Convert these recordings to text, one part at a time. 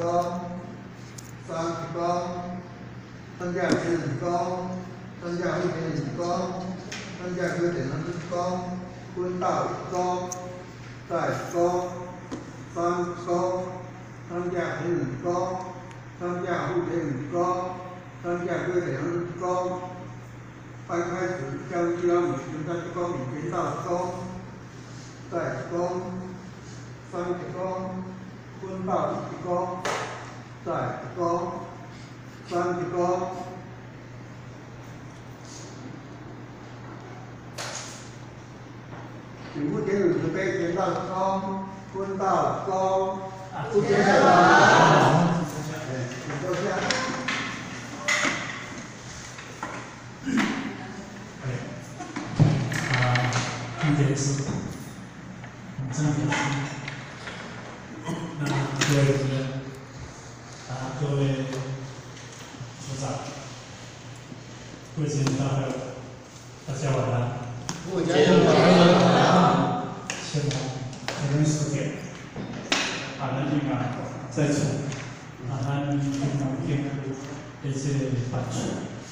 公，30公，身价70公，身价1.5公，身价9.4公，分到1公，再1公，3公，身价12公，身价5.5公，身价9.2公。翻开时将1毫米存在1公里减到1公，再1公，30公，分到1公，再1公，30公。请不减50杯减到1公，分到1公，不减50。请坐下。 今天是郑老师，那各位主任，各位组长，各位节目大会，大家晚安。先来前面4点，咱今在座，咱平常经的这个办事，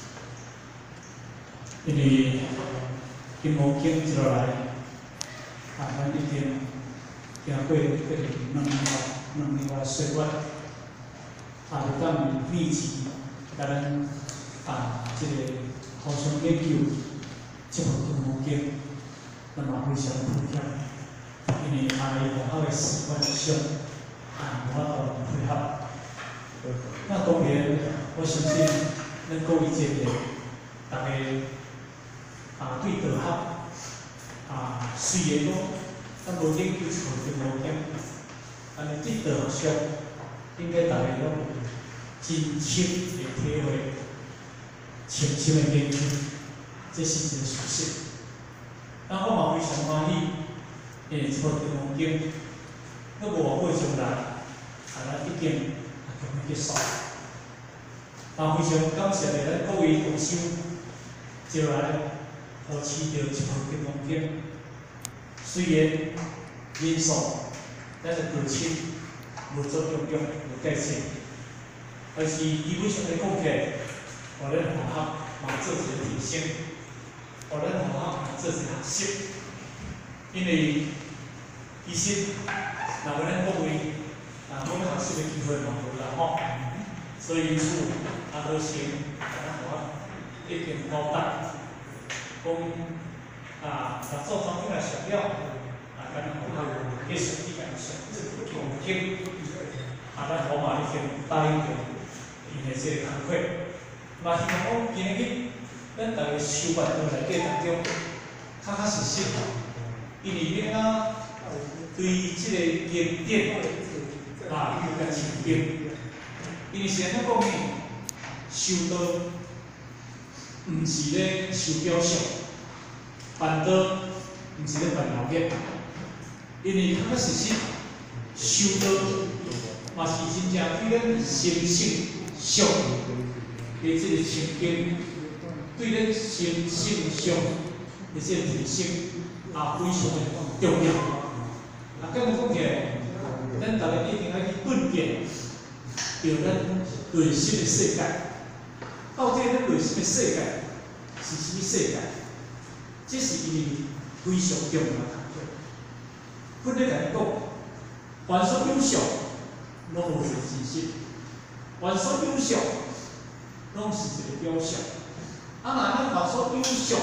因为金毛经一落来。咱已经经过2年外岁月，就当秘籍，甲咱这个互相研究这部金毛经，那么非常普遍，因为伊外口的习惯上，无法度配合。那当然，我相信咱各位这边，大家对道学。虽然讲，咱无研究出金毛经，但是对道学上，应该大家拢有真深的体会，深深的研究，这是一个事实。那我嘛非常欢喜，因为这部金毛经，我无过将来，咱已经终于结束。非常感谢咱各位同修，招来。扶持着这部金毛经，虽然人数咱的过亲无足重用无计算，但是基本上来讲起来，互咱学校嘛做一个提升，互咱学校嘛做一个学习，因为其实若要咱各位每个学习的机会嘛无啦吼，所以因此好成咱学校已经交代。讲合作当中来上了，咱学校继续去上这个金毛经，咱河马已经答应着因的这个工作，嘛希望讲今日咱大家修办在内底当中，确实实，因为咱对这个经典有个清净，因为现在讲呢，修道。毋是咧修表象，办道毋是咧办后业，因为确确实实修道嘛是真正对咱心性上的这个清净，对咱心性上的这个提升非常的重要。咁样讲起来，咱大家一定要去顿点着咱内心的世界。到底咱内心的世界是什么世界？这是因为非常重要的工作。阮咧甲你讲，凡所有相，拢无一个真实；凡所有相，拢是一个表象。若咱凡所有相，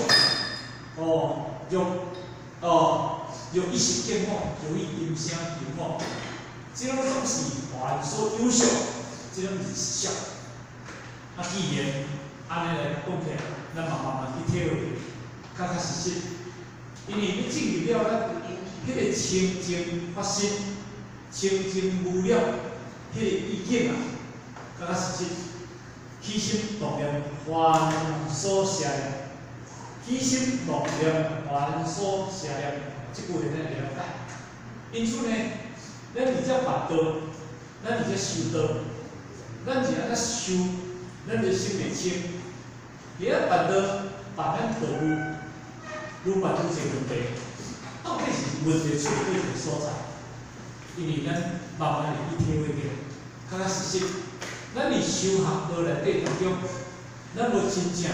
用意识见我，用音声见我，这种总是凡所有相，这种是实相。既然安尼来讲起来，咱慢慢去体会，确确实实，因为要进入了咱迄个清净发生、清净无了迄个意境确确实实，起心动念凡所摄念，起心动念凡所摄念，即句话咱了解。因此呢，咱伫遮办道，咱伫遮修道，咱是安怎修？咱就心袂清，而咱办道办咱道路，愈办愈侪问题。到底是问题出在哪个所在？因为咱慢慢会去体会到， 较较实实。咱伫修学道内底当中，咱无真正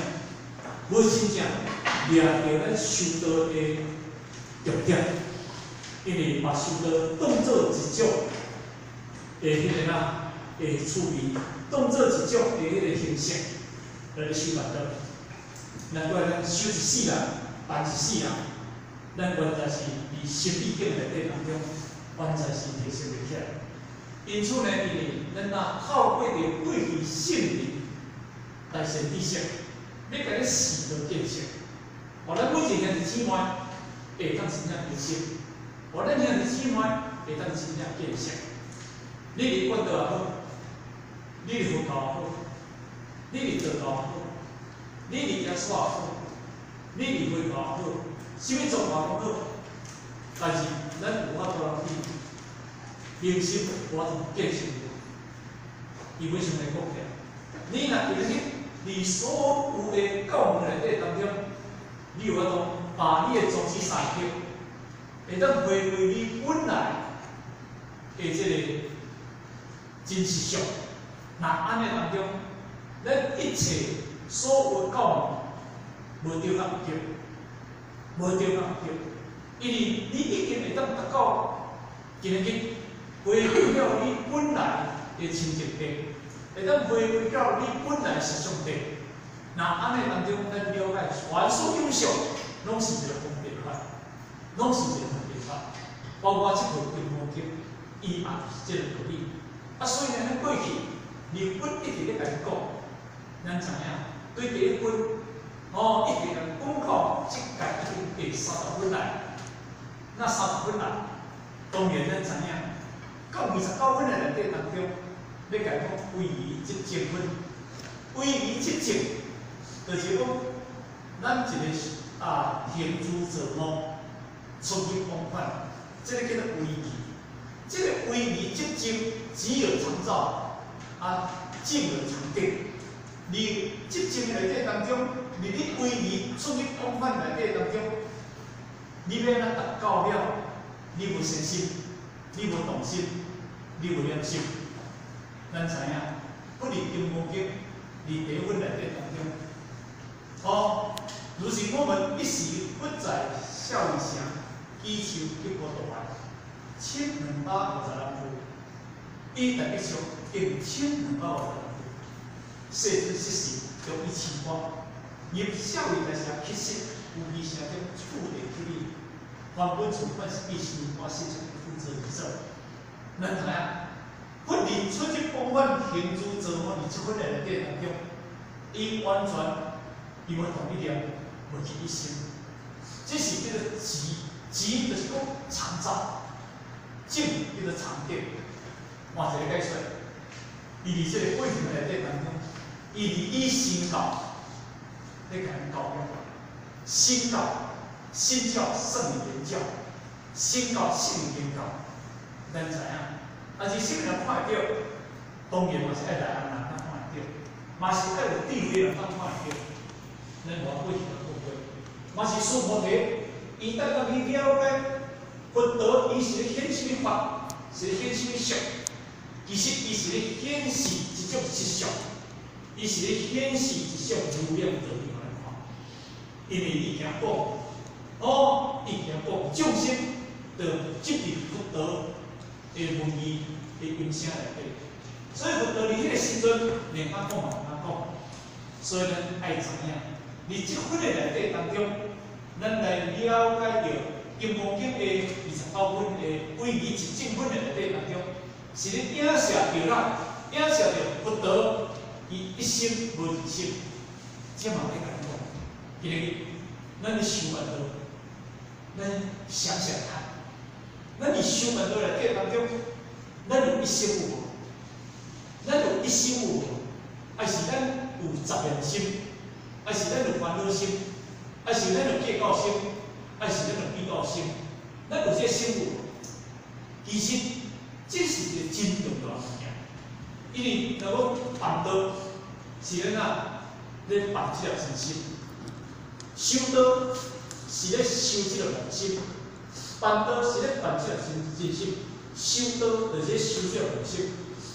掠着咱修道的重点，因为把修道当做一种的迄个的处理，当做一种的迄个形式来修办道。难怪咱修一世人，办一世人，咱原来是伫心理境内底当中，原来是提升袂起来。因此呢，因为咱透过着过去圣灵来先知识，要甲你视道见识，互咱每一个兄弟姊妹会当真正认识，互咱兄弟姊妹会当真正见识。你伫管道也好，你伫佛教也好，你伫道教也好，你伫耶稣也好，你伫回教也好，什么宗教拢好，但是咱有法度通去认识，有法度见识。伊为什么会讲起来？你若今日伫所有的教门内底当中，你有法度把你的宗旨三刻，会当回归你本来的这个真实相。那安尼当中，咱一切所有的教门无对甲毋对，无对甲毋对，因为你已经会当达到今日回归了你本来的清净地，会当回归到你本来实相地。那安尼当中，咱了解全所有相，拢是一个分别法，拢是一个分别法。包括这部《金刚经》，伊也是这个道理。所以呢，咱过去日本一直咧甲你讲，咱知影对第一分，一直甲讲到即届第30分来，那30分来，当然咱知影，到29分的内底当中，要甲讲唯于即7分，唯于即7，就是讲咱一个行诸坐卧，出入往返，这个叫做唯义。这个唯义即7，只有常照，静而常定。你即7内底当中，你唯义出入往返内底当中，你要咱达到了，你无信心，你无动心，你无良心。咱知影，不离金刚经，伫第一分内底当中，如是我们一时不在孝义城，祈求一波多来，1250人夫，伊大吉祥经1250人夫，世尊失时将伊试光，入孝义大城其实有二成种处理处理，原本处分是必须我现在负责一手。咱知影，不离出入往返行诸坐卧伫即份内底当中，伊完全伊无同一点，无去一心。这是叫做即就是讲常照，静叫做常定。换一个解说，伊伫这个过程内底当中，伊伫以身教来甲咱教育，身教胜于言教，身教胜于言教。咱知影，但是什么人看会到？当然嘛是爱来人人看会到，嘛是爱有智慧人看会到。咱话过去就讲过，嘛是苏菩提，伊等到你了解佛道，伊是咧显什么法，是咧显什么相。其实伊是咧显示一种实相，伊是咧显示一种无量道理来看。因为伊行讲，伊行讲众生着即入佛道的文义的音声内底，所以佛道伫迄个时阵，连讲嘛讲，所以咱爱知影，伫即份的内底当中，咱来了解着《金刚经》的29分的唯义一正分的内底当中。是咧影射着影射着佛道，伊一心无二心，这嘛要甲咱讲。今日咱咧修办道，咱想想看，咱伫修办道内底当中，咱有一心有无？咱有一心有无？还是咱有杂念心？还是咱有烦恼心？还是咱有计较心？还是咱有比较心？咱有这心有无？其实。这是一个真重要的物件，因为若讲办道是咱咧办这条真心，修道是咧修这条良心，办道是咧办这条真心，修道就是咧修这条良心。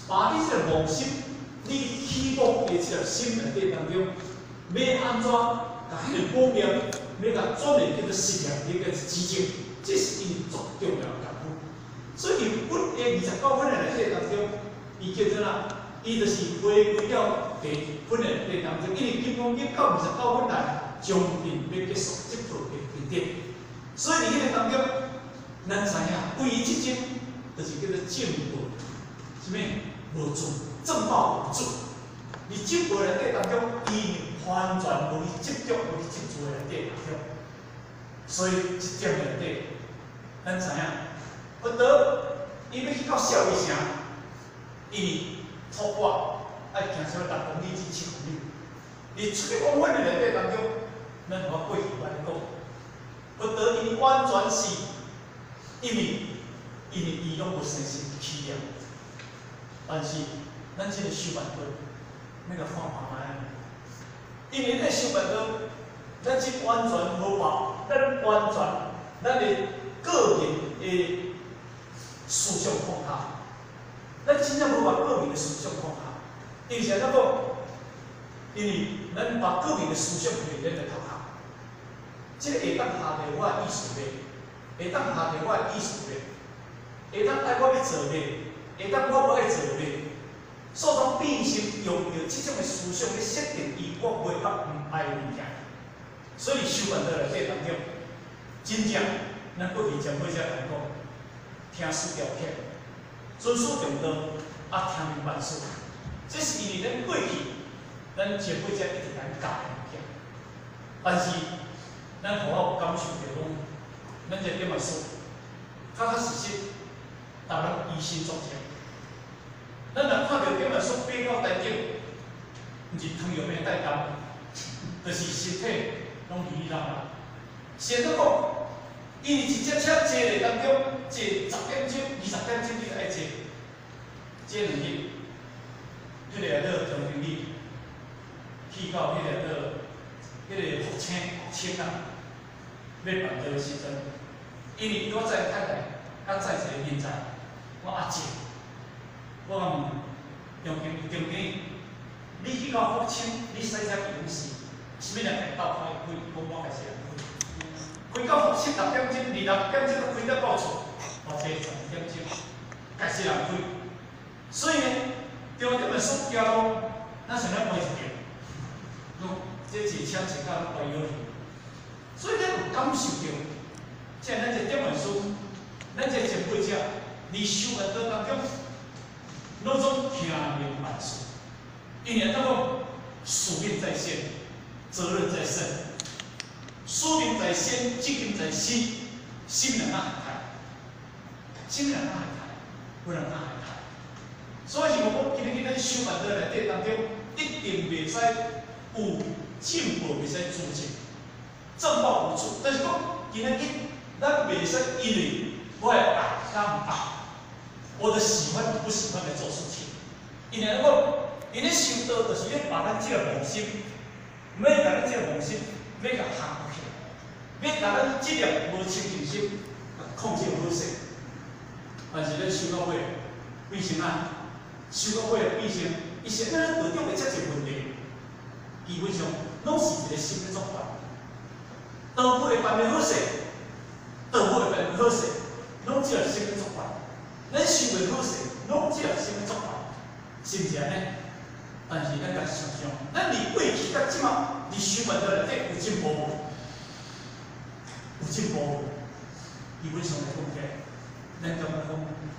把你这个妄心，你希望的这个心内底当中，要安怎甲迄个目标，要甲转变叫做实现一个基情，这是伊最重要的功夫。所以日本的29分的内底当中，伊叫做哪？伊就是回归到第分的内底当中，因为金光经到29分内，将近要结束这部的经典。所以伫迄个当中，咱知影唯一即种，就是叫做正报，什么？无主，正报无主。而正报内底当中，伊完全无去执着，无去执着的内底当中。所以即点内底，咱知影，佛陀伊要去到社会城，因为出国爱行少6公里至7公里。而出去往返的内底当中，咱我过去捌讲，佛陀伊完全是因为伊拢无生生起了，但是咱即个修办道，那个方法歹，因为咱修办道，咱即完全无把咱完全咱的个人的思想放下，咱真正无把个人的思想放下，因为啥讲？因为咱把个人的思想给咱的头壳，即个会当下着我的意思咧，会当下着我的意思咧，会当爱我要做咧，会当我无爱做咧，所当变成用着即种的思想去设定伊我袂甲毋爱的物件。所以修办道内底当中，真正咱过去前辈才讲，听师条片，遵守中道，听明办事。这是因为咱过去，咱前辈才一直咱教的物件。但是，咱互我有感受着讲，咱这点么事，较实实，逐人以身作则。咱若看到点么事变到台顶，毋是汤药面带动，就是身体拢离咱啦。先说讲，因为一只车坐咧当中，坐10点钟、20点钟你就爱坐，坐2日，迄个叫中庭里，去到迄个福清啊，要办道的时阵，因为我载太太，甲载一个人才，我阿姐，我讲中间，你去到福清，你驶车平时，是要两个斗开开，我开始开。开到福清6点钟、26点钟，开到到厝，或者12点钟，开始人开。所以呢，中点的所行路，咱想要买一条，这一车一架拢摆落去。所以咱有感受到，即咱这点文书，咱这前辈者，伫修办道当中，拢总听明办事。因为咱讲，使命在先，责任在身。使命在先，责任在心，心能哪海开？心能哪海开？不能哪海开？所以是我今日咱修办道内底当中，一定袂使有进步，袂使阻止，正报无主。但是讲今日咱袂使因为我爱甲毋爱，我的喜欢不喜欢来做事情。因为咱讲，因咧修道就是要把咱这个妄心，要甲咱这个妄心，要甲降服起来，要甲咱这粒无清净心，控制好势。但是咱修到尾，变成啊，修到尾变成，伊现在咱道中的遮侪问题，基本上拢是一个心的作法。道不会办得好势，道不会办得好势，拢只有心的作法。咱修袂好势，拢只有心的作法，是毋是安尼？但是咱家己想想，咱离过去到即马，伫修办道内底有进步无？有进步无？基本上来讲起来，咱感觉讲，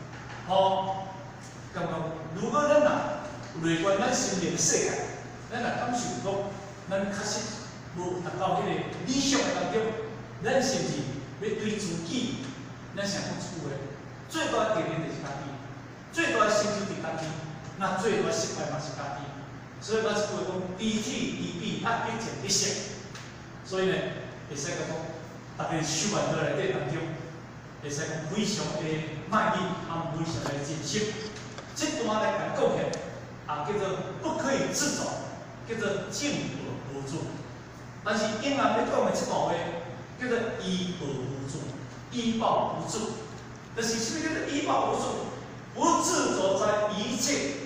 感觉如果咱若内观咱心灵的世界，咱若感受讲，咱确实无达到迄个理想的当中，咱是毋是要对自己？咱想讲一句话，最大的敌人就是家己，最大的成就伫家己，那最大的失败嘛是家己。所以我一句话讲，知己知彼，压必见必胜。所以呢，会使讲，逐个修办道内底当中，会使讲非常的卖力，非常的尽心。这段来讲起，叫做不可以自走，叫做敬而无助。但是英文要讲的这段话，叫做依而无助，依报无助。就是什么叫做依报无助？不执着在一切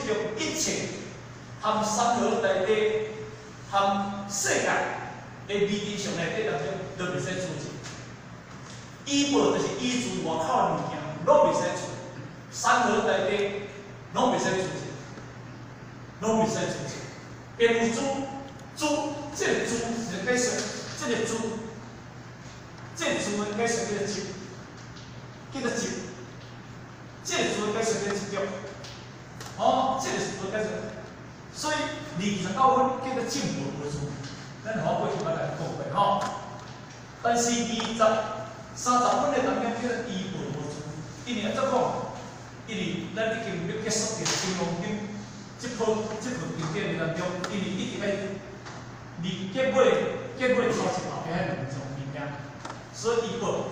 着一切含山河内底、含世界的美景上内底当中，都袂使出钱。医保就是医自外口的物件，拢袂使出。山河内底拢袂使出钱，拢袂使出钱。便有猪，这个猪是解释，这个猪的解释叫做集，叫做集。这个猪的解释叫做集。哦，这个是猪解释。所以29分叫做进步无猪，咱好过去捌来讲过吼。但是30分的当中叫做医保无猪，因为安怎讲？因为咱已经要结束着金融经这波经典的当中，因为一直在离结尾头前后边迄两种物件，所以医保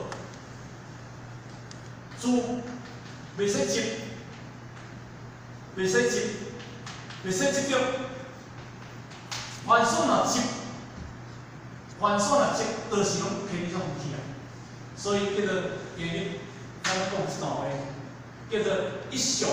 猪袂使集，袂使着。凡所若集，都是拢偏向去啊。所以叫做今日咱讲这段话，叫做一上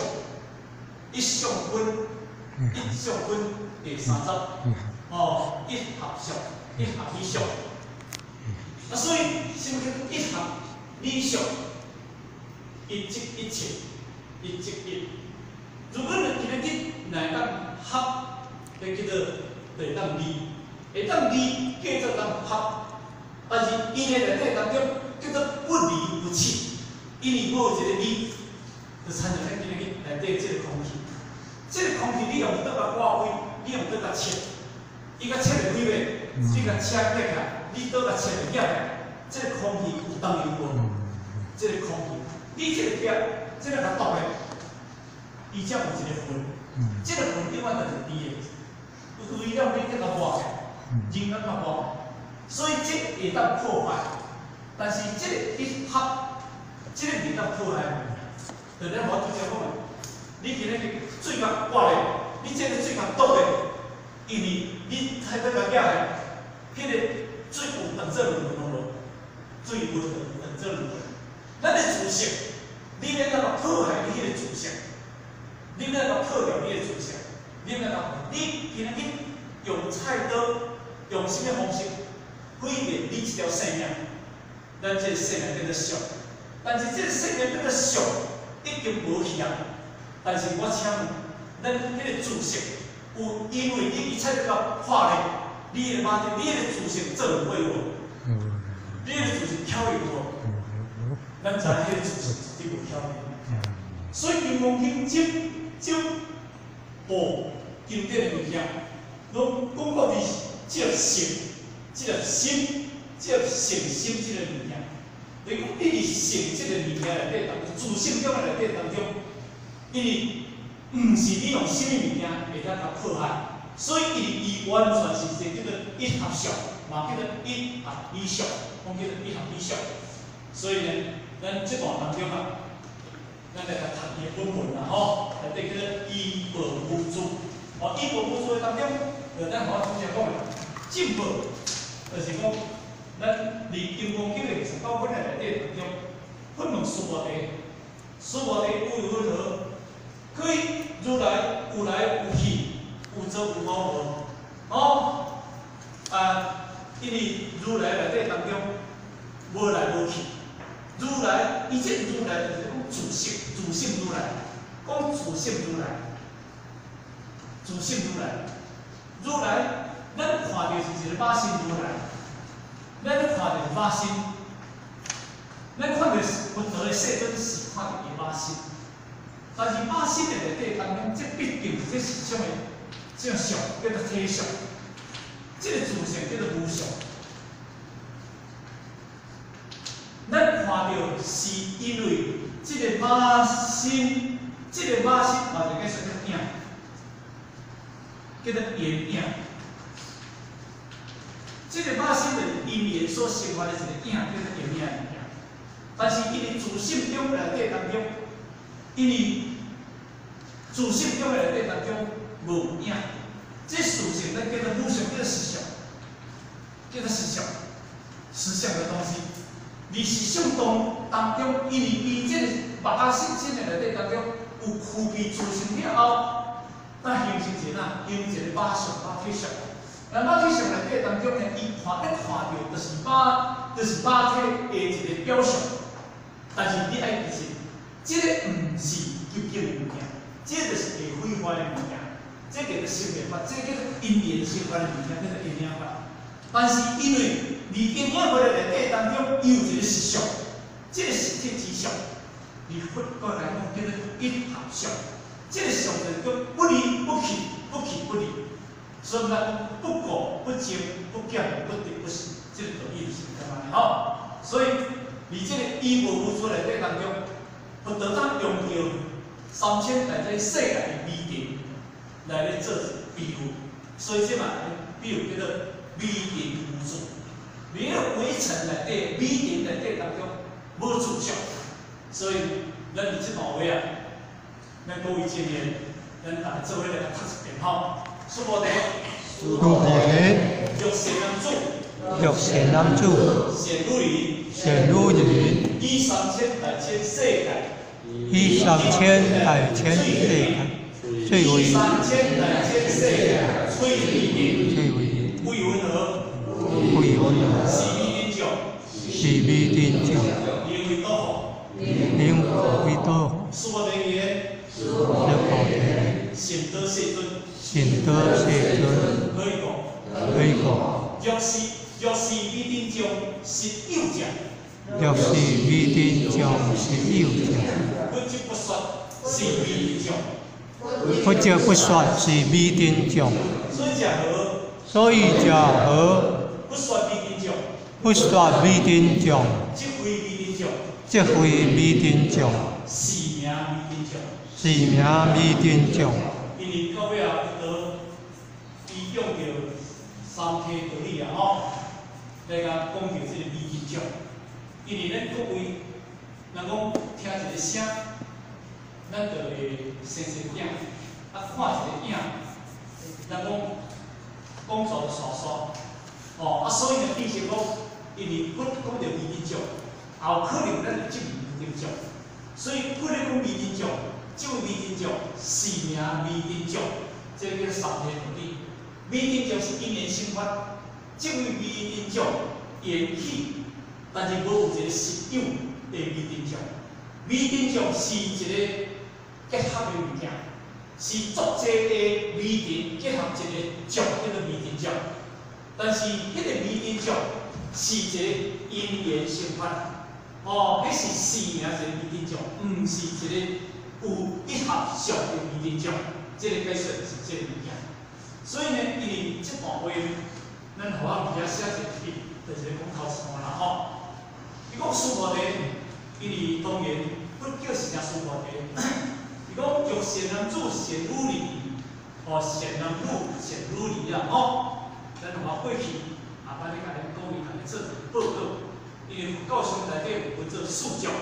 分第30，哦，一合以上。啊，所以什么叫做一合以上？一即一切，一即一。如果你今日来当合，就叫做会当离，会当离叫做当合，但是伊个内底当中叫做不离不弃，因为无一个离，就产生咱今日内底这个空气。这个空气你用倒甲挂开，你用倒甲切，伊甲切袂开袂，你甲切夹起来，你倒甲切袂夹起来，这个空气有当有无？这个空气，你这个夹，这个甲倒咧。伊才有一个分，这个分永远就是低的，为了你这个活起来，人咱嘛活，所以这会当破坏，但是这个一合，这个袂当破坏物件。就咱我拄则讲的，你今日水甲刮咧，你这个水甲倒咧，因为你还要甲夹来，迄个水有当做两分无？水有当做两分，咱的主性，你免当破坏你迄个主性。你要甲破掉你的主线，你今日用菜刀，用什么方式毁灭你一条生命？咱这个生命叫做俗，但是这个生命叫做俗已经无去啊。但是我请问，咱迄个主线有因为你一切都甲破裂，你的马你的主线做唔会无？你的主线挑会无？咱知迄个主线一定有挑会。所以金光经就无经典的物件，拢讲到是这个信、这个心、这个信心这个物件。等于讲你是信这个物件内底当中，自信中的内底当中，因为唔是你用什么物件会当甲破坏，所以伊完全是一个叫做一合上，嘛叫做一合以上，讲叫做一合以上。所以呢，咱这段当中啊。咱来甲读伊本文啦吼，内底叫做医保无助。哦，医保无助的当中，咱好拄则讲的进步，就是讲咱离金光经的29分的内底当中，分两数学题，数学题有如何？可以如来有来有去，有则有无无。哦，因为如来内底当中无来无去。如来，伊这如来就是讲自性如来，讲自性如来，如来，咱看到是一个马身如来，咱看到是马身，咱看到佛陀的世尊是看到伊马身，但是马身的内底当中，这毕竟这是种的这种相叫做体相，这个自性叫做无相。咱看到是因为这个马身嘛就解释叫影，叫做缘影。这个马身就是因缘所生发的一个影，叫做缘影的影。但是因为自性中内底当中，因为自性中内底当中无影，这属性咱叫做无相，叫做实相，实相的东西。而实相当中，因为伊这个马身的内底当中有具备自性了后， 那形成一哪？形成一个马上马体上。那马体上内底当中呢，伊看到就是马体的一个表象。但是你爱记住，这个唔是究竟的物件，这个就是会毁坏的物件。这个生命法，这个叫做因缘生法的物件，叫做因缘法。但是因为你因缘法的内底当中有一个实相，这个实体之相，你佛教来讲叫做一合相。这个相就是叫不离不弃，不弃不离。所以呢，不果不净不减不得不死，这个道理是干嘛呢？好，所以你这个依无无出内底当中，不得当用到3000来这世界的美定来咧做比喻，所以这嘛比喻叫做美定无主。你个围城内底美定内底当中无主相，所以咱伫这段话啊，咱各位青年，咱大家做伙来读一遍吼。苏摩地，欲贤男子，贤女人，以3000大千世界，最为为温和，是美定种，因为多，苏摩地言，贤德世尊。可以讲，若是美定种是有者，不就不说是美定种，所以假何不说美定种，即非美定种，是名美定种。因为到尾啊，伊用着三体道理啊吼，来甲讲着这个美定种。因为咱各位，人讲听一个声，咱就会生影，看一个影，人讲座刷，所以呢，变成讲，因为不讲着美定种，后可能咱就进美定种，所以不能讲美定种。这位美定种是名美定种，这个叫三体道理。美定种是因缘生发，这位美定种缘起，但是无有一个实有的美定种。美定种是一个结合的物件，是足济的美定结合一个种，叫做美定种。但是迄个美定种是一个因缘生发，迄是名一个美定种，毋是一个。有一合相的美定种，这个解说是这个物件。所以呢，因为这段话，咱互我比较写一句，就是讲头前啦吼。伊讲苏摩地，因为当然不叫是名苏摩地。伊讲欲贤男子，贤女人，贤男女，贤女人啊吼。咱互我过去下摆咧甲恁各位来做一个报告，因为佛教上内底有做四教，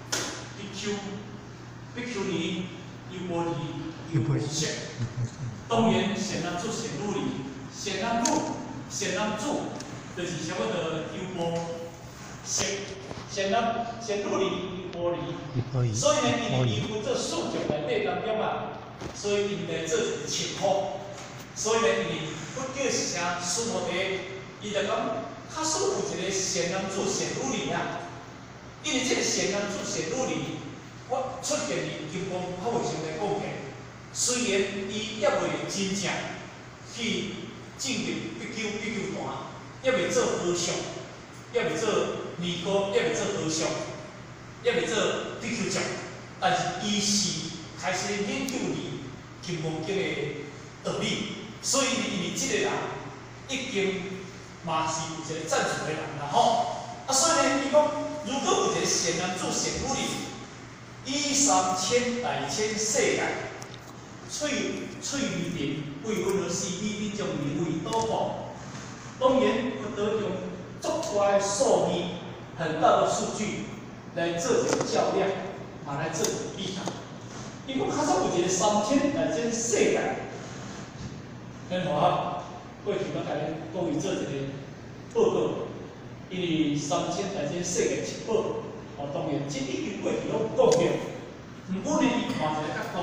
必求你有无离有无相，当然贤男子贤女人，贤男子就是啥物的有无相，贤女人有无离。所以呢，因为伊有做四教内底当中啊，所以因来做一个情况。所以呢，因为不叫是啥苏摩地，伊就讲较少有一个贤男子贤女人啊，因为这个贤男子贤女人。我出现伫金光法会上来讲起，虽然伊也未真正去证入必求坛，也未做和尚，也未做尼姑，也未做和尚，也未做必求长，但是伊是开始研究哩金刚经的道理，所以因为这个人已经嘛是有一个赞助的人啦吼。所以呢，伊讲如果有一个贤男子贤女人。以3000大千世界，翠美定为温和是美定种名为多宝。当然，不得用足大的数字、很大的数据来做一个较量，来做一个比较。因为较少有一个3000大千世界，咱话过去我甲恁各位做一个报告，因为3000大千世界7宝。当然，这已经过去拢讲过。不过呢，伊换一个角度，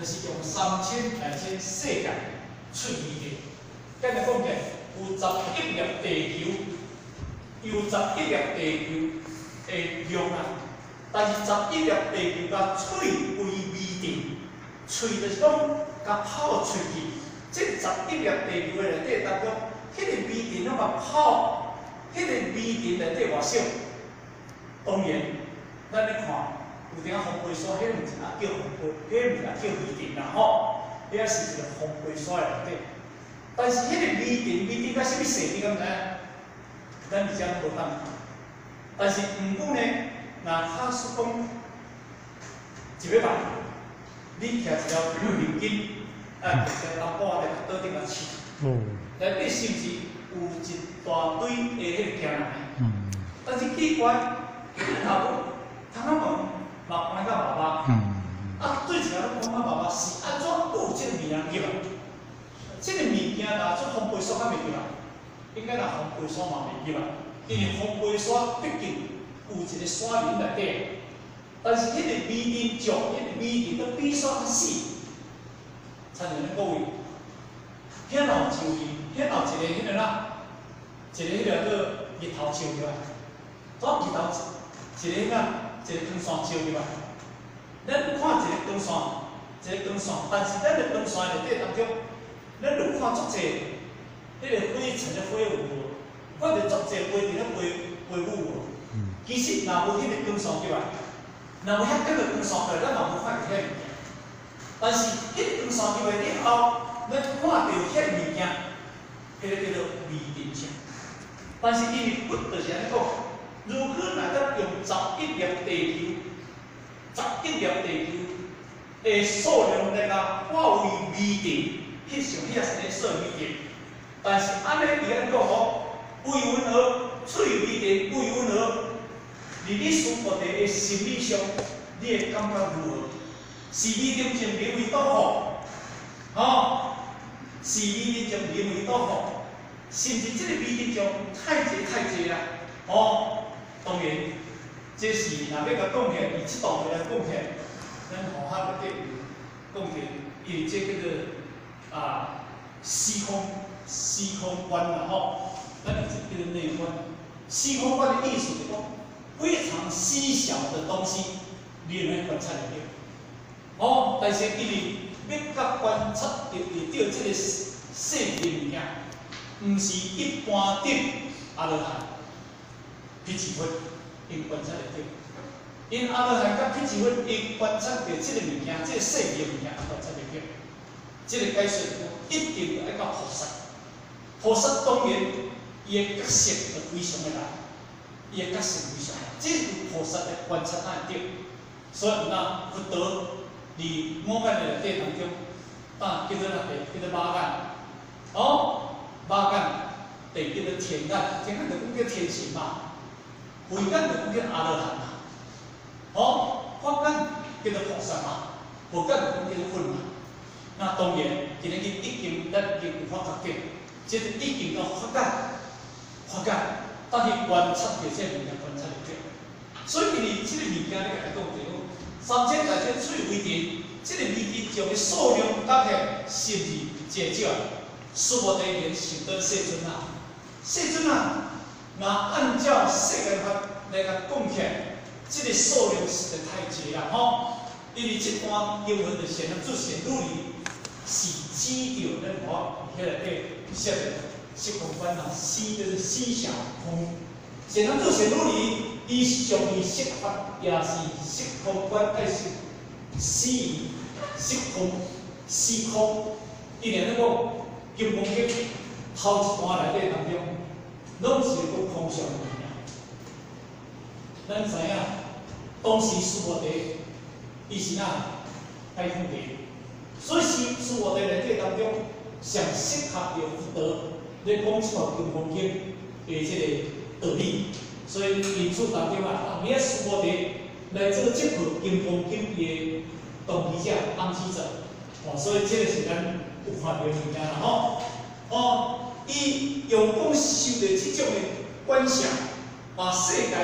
就是用3000来称世界最美的。简单讲起来，有11粒地球，有11粒地球的量啊。但是11粒地球甲喙为微定，喙就是讲甲泡喙去。这11粒地球的内底当中，迄个微定拢甲泡，迄个微定内底偌少？当然，咱咧看。 有点红背沙，迄毋是啊叫红背，迄毋是啊叫微定啦吼，迄也是一个红背沙的内底。但是迄个微定甲什么性质，敢知影？咱而家无当看。但是毋过呢，若假使讲一礼拜，你摕一条面筋，摕一个南瓜来倒顶来试，内底是毋是有一大堆的迄个胶囊？但是奇怪，头通仔问。 肉摆到爸爸，对一个人讲爸爸是安怎有这个物件入来？这个物件若做红背沙敢袂入来，应该若红背沙嘛袂入来，因为红背沙毕竟有一个沙林内底，但是迄个微定种，迄个微定都比沙较细。参像恁各位，遐有树林，遐有一个迄个啦，一个迄个叫日头树入来，怎日头一个个？ 一个光线照入来，咱看一个光线，但是咱个光线内底当中，咱就看足济，迄个火尘的火有无？看到足济火伫咧飞舞无？其实若无迄个光线入来，若无遐紧个光线入来，咱嘛无看到遐物件。但是迄个光线入来以后，咱看到遐物件，迄个叫做微定性。但是因为佛就是安尼讲。 如果若咱用11粒地球，11粒地球的数量来甲化为微定，翕上遐是咧说微定。但是安尼伊安讲吼，胃温和，喙微定，胃温和，伫你舒服地的心理上，你会感觉如何？是微定就认为倒好，吼，是微定就认为倒好，甚至这个微定就太济啊，吼。 当然，这是若要甲讲起来，以这道理来讲起来，咱学校内底讲起，因为这叫做时空观啦吼，咱有一叫做内观。时空观的意思就是讲，非常细小的东西，你能观察得到。哦，但是因为要甲观察得到这个细的物件，毋是一般顶阿罗汉。 辟支佛，因观察得到，因阿罗汉甲辟支佛，因观察到这个物件，这个细微物件，观察得到。这个解释一定要爱到菩萨，菩萨当然伊的角色就非常的大，伊的角色非常大，这是菩萨的观察得到。所以那佛陀伫五眼的内底当中，叫做哪个？叫做马眼，哦，马眼，第叫做天眼，天眼就讲叫天神嘛。 慧眼就讲叫阿罗汉嘛，哦，法眼叫做菩萨嘛，佛眼就讲叫做佛嘛。那当然，今日已经咱已经有法觉经，即是已经到法眼，但是观察着这物件观察得到。所以因为这个物件咧来讲就讲，3000大千最微定，这个微定种的数量加起来甚至减少。苏摩地连想到世尊啊，世尊啊。 那按照世间法来甲讲起来，这个数量实在太济啦吼！因为这段经文就显得做显露理是指着咱我迄个底写的虚空观啊，虚就是虚小空，显得做显露理，伊属于色法，也是虚空观，爱是虚空。伊连那个金刚经头一段内底当中。 拢是讲空相的物件。咱知影，当时苏摩地，伊是哪开空地，所以苏摩地内底当中上适合的佛陀来讲这套金刚经的这个道理。所以因此当中啊，你苏摩地来做这套金刚经的动机者、暗示者，所以这个是咱有看到的物件啦吼，伊用讲受着这种的观想，把世界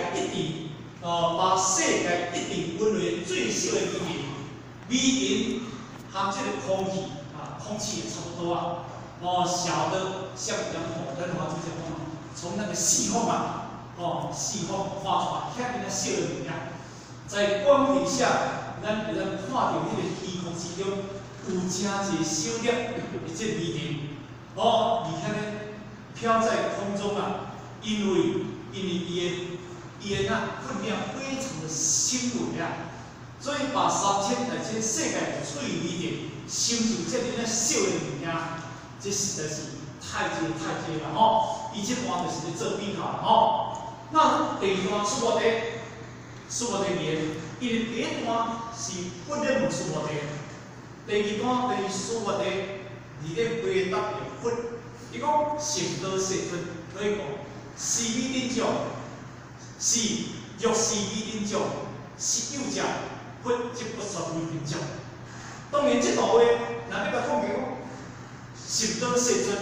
一直分为最小的微定、微定， 和这个空气空气也差不多啊。小的像阳火灯就这样从那个细缝细缝画出来，遐尼小的物件，在光底下，咱会当看到迄个虚空之中有真侪小粒的这微尘，而遐个飘在空中因为伊的分量非常的轻微所以把3000来这世界的水微尘，生出这么小的物件，这实在是太济了伊这段就是咧做比较那第二段苏摩地面，因为第一段是分咧无苏摩地，第二段就是苏摩地伫咧回答的分。伊讲成道世尊，所以讲是美顶种，是若是美顶种，是有者，佛即不属于顶种。当然，这段话若要甲讲起成道世尊，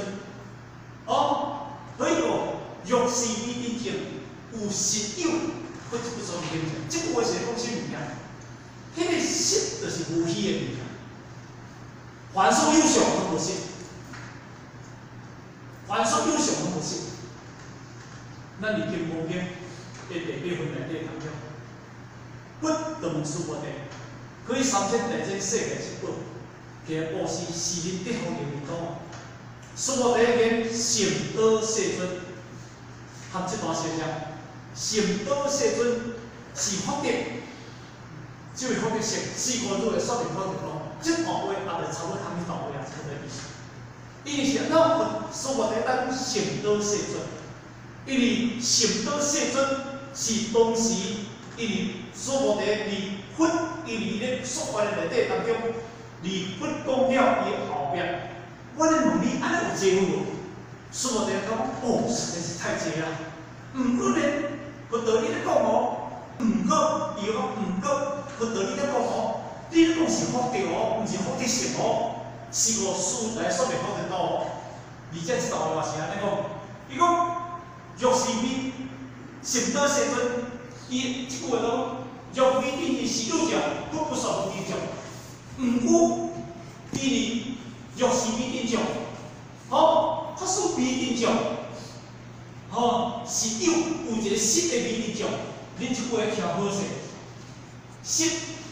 所以讲若是美顶种。有实有，佛即不属于顶种。这句话是讲啥物件？迄个实就是无虚的物件，凡所有相拢无实。凡所有相拢无实，咱伫经无经的第8分内底谈了，佛就无殊无地，可以3000大千世界之宝，其实布施是你得福的缘故。殊无地言成道世尊，含这段写下，成道世尊是福德，这位福德性4个字的说明法就讲，这段话也就差不多含这段话差不多意思。因为是咱佛所无地当成道世尊，因为成道世尊是当时因为所无地离佛，因为伊咧说法的内底当中，离佛讲了伊后壁，我咧问你，安尼有济无？所无地讲，实在是太济啦。毋过呢，佛道理咧讲毋过伊讲毋过佛道理咧讲你咧讲是福德毋是福德性4个书来说明福德道而且这段话是安尼讲，伊讲若是美成道世尊，伊即句话讲，若美顶是有者，不属于顶种。毋过，因为若是美顶种，它属美顶种，是有一个实的美顶种。恁即句要听好势，实，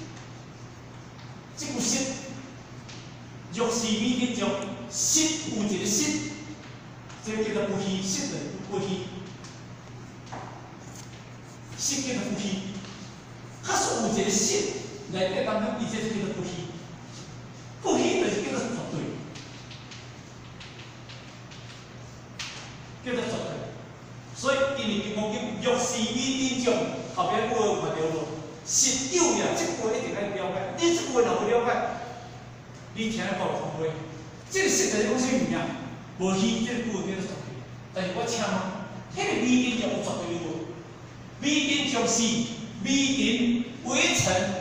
即句实。若是美顶种，实有一个实，这叫做不虚，实的不虚，实叫做不虚。它是有一个实内底当中，伊这叫做不虚，不虚就是叫做绝对，叫做绝对。所以因为经讲若是美顶种，后边我有看到无？实有呀，这句话一定要了解。你这句话若不了解，你听了讲通话，这个实在是讲啥物件？无虚，这个句话叫做绝对。但是我请问，迄个美顶种有绝对无？美顶种是美顶微尘，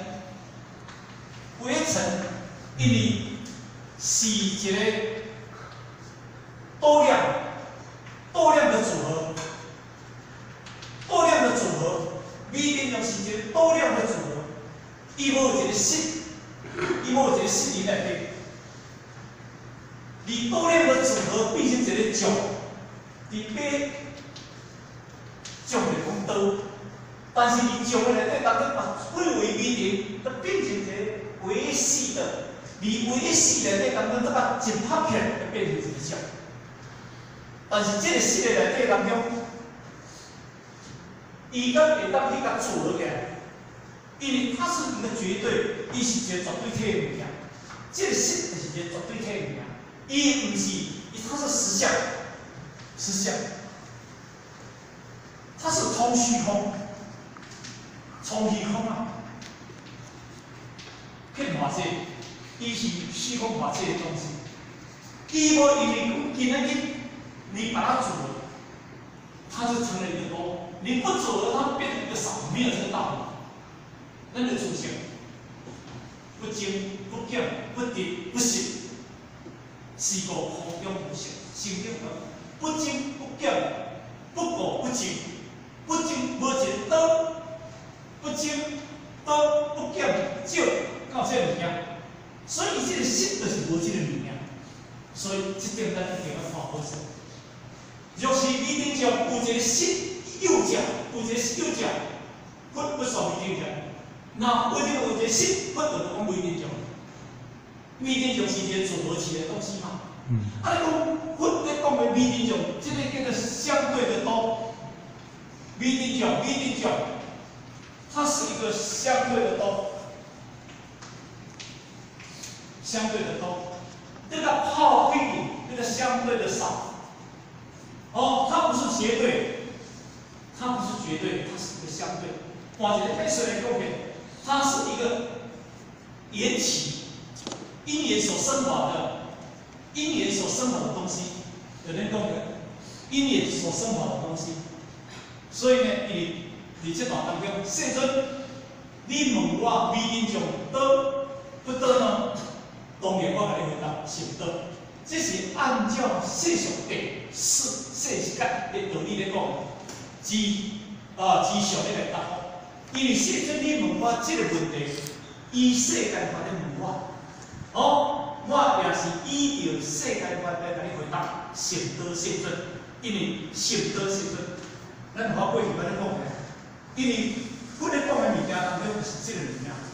因为是一个多量的组合，美顶种是一个多量的组合，伊无一个实，伫内底。而多量的组合变成一个种，伫尾种的讲刀，但是伫种的内底当中把分为美顶，它变成一个微细的，而微细内底当中，它把一拍起来，就变成一个种。但是这个细的内底当中，伊敢会当去甲组合起来，因为它是一个绝对，伊是一个绝对体的物件。这个实就是一个绝对体的物件。伊毋是，它是实相，它是通虚空，骗化界，伊是虚空化界的东西。伊无因为今仔日你把它组合，它就成了一个多；你不组合，它变成一个少，没有这个道理。那就出现不精、不减、不低、不实。4个空中无实，心中不精不减，不过不精，无一多，不精多不减少，到这物件， 所以伊这个心就是无这个物件，所以这点咱一定要看好势。若是美丁上有一个心幼者，有一个幼者，不算美丁上。那为什么有一个心，就讲美丁上？美丁上是一个组合起的东西嘛。啊，你讲佛咧讲的美丁上，这个叫做相对的多。美丁上，它是一个相对的多。相对的多，这个泡比这个相对的少，哦，它不是绝对，它是一个相对。换一个解释来讲嘅，它是一个缘起，因缘所生法的东西，有人讲嘅因缘所生法的东西。所以呢，你这段当中，世尊，你问我美丁上得不得呢？当然，我甲你回答是不得，这是按照世上的世界的道理来讲，之上的来答复。因为世尊你问我这个问题，以世间法来问我，我也是依照世间法来甲你回答，是得世尊。因为是得世尊，咱我过去捌咧讲的，因为我咧讲的物件当中是这个物件，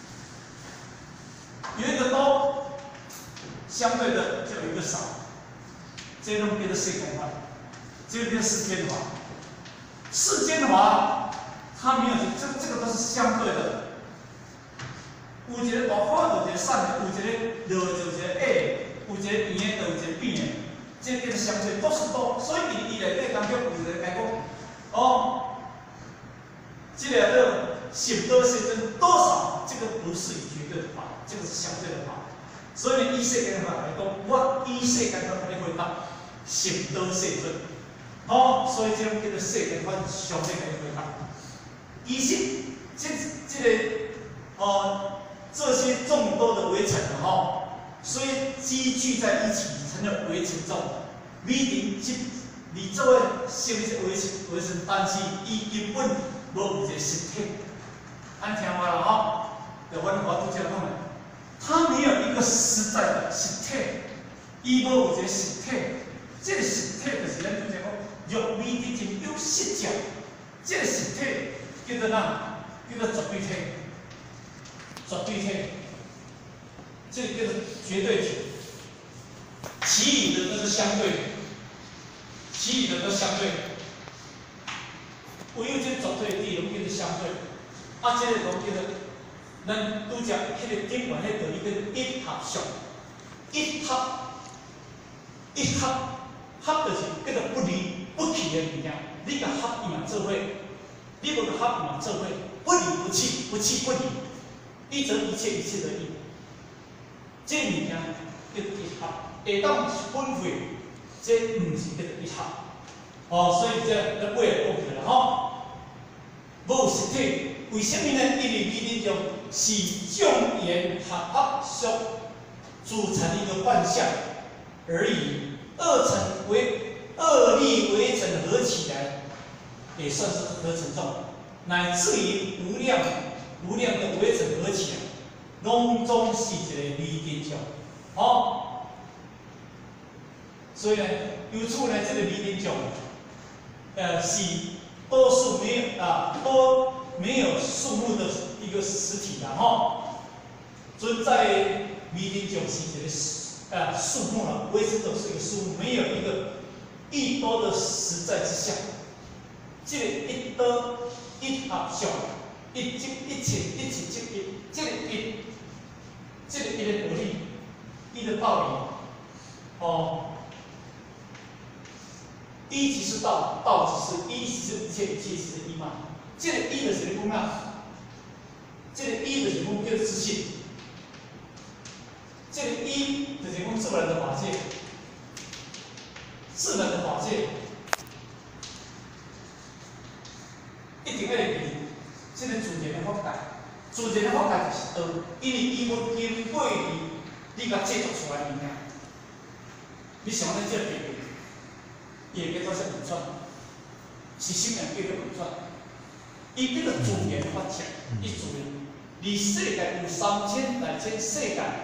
有一个多。相对的就有一个少，这种叫做世间法，这个叫世间法。世间法它没有这个都是相对的。有一个大好，有一个善的，有一个热，有一个矮，有一个圆的，有一个扁的，这叫做相对，都是多。所以伊内底当中有一个讲，这个叫行多世尊多少，这个不是绝对的法，这个是相对的法。所以呢，以世间法来讲，我以世间法来回答，行得世尊。所以这种叫做世间法相对来回答。以及这些众多的围城所以积聚在一起成了围城众。美林你这位成这围城，但是伊根本无有一个实体。按听话了就阮拄则讲的。它没有一个实在的实体，伊无有一个实体，这个实体就是咱拄则讲，若美的真有实质，这个实体叫做哪？叫做绝对体，这个叫做绝对体，其余的都是相对的，唯有这绝对的地，叫做相对，这个叫做。咱拄则迄个顶端迄道理叫一合相，合就是叫做不离不弃的物件。你甲合伊嘛做伙，你无甲合伊嘛做伙，不离不弃，不弃不离，一则一切，一切则一。这物件叫做一合，下当分开，这毋是叫做一合。所以这尾来讲起来无实体。为什么呢？因为美林中是众缘合相组成一个幻象而已，二力围成合起来，也算是合成众，乃至于无量的围成合起来，拢总是一个美林中。所以呢，由此呢，这个美林中，是多数没有数目的一个实体的存在美林中是一个数目了，维持都是一个数目，没有一个一多的实在之相。这个一多一合相，一即一切，一切即一，这个的道理，一的道理一即是道，道即是一，即是一切，一切即是一嘛。这个一就是讲这个一就是讲叫自信，这个一就是讲自然的法界，一定要会记这个自然的法界，自然的法界就是道，因为伊要经过你甲制作出来物件，你想咧这个伊会叫做啥运转？是心人叫做运转。伊叫做自然发展，伊自然。而世界有3000大千世界，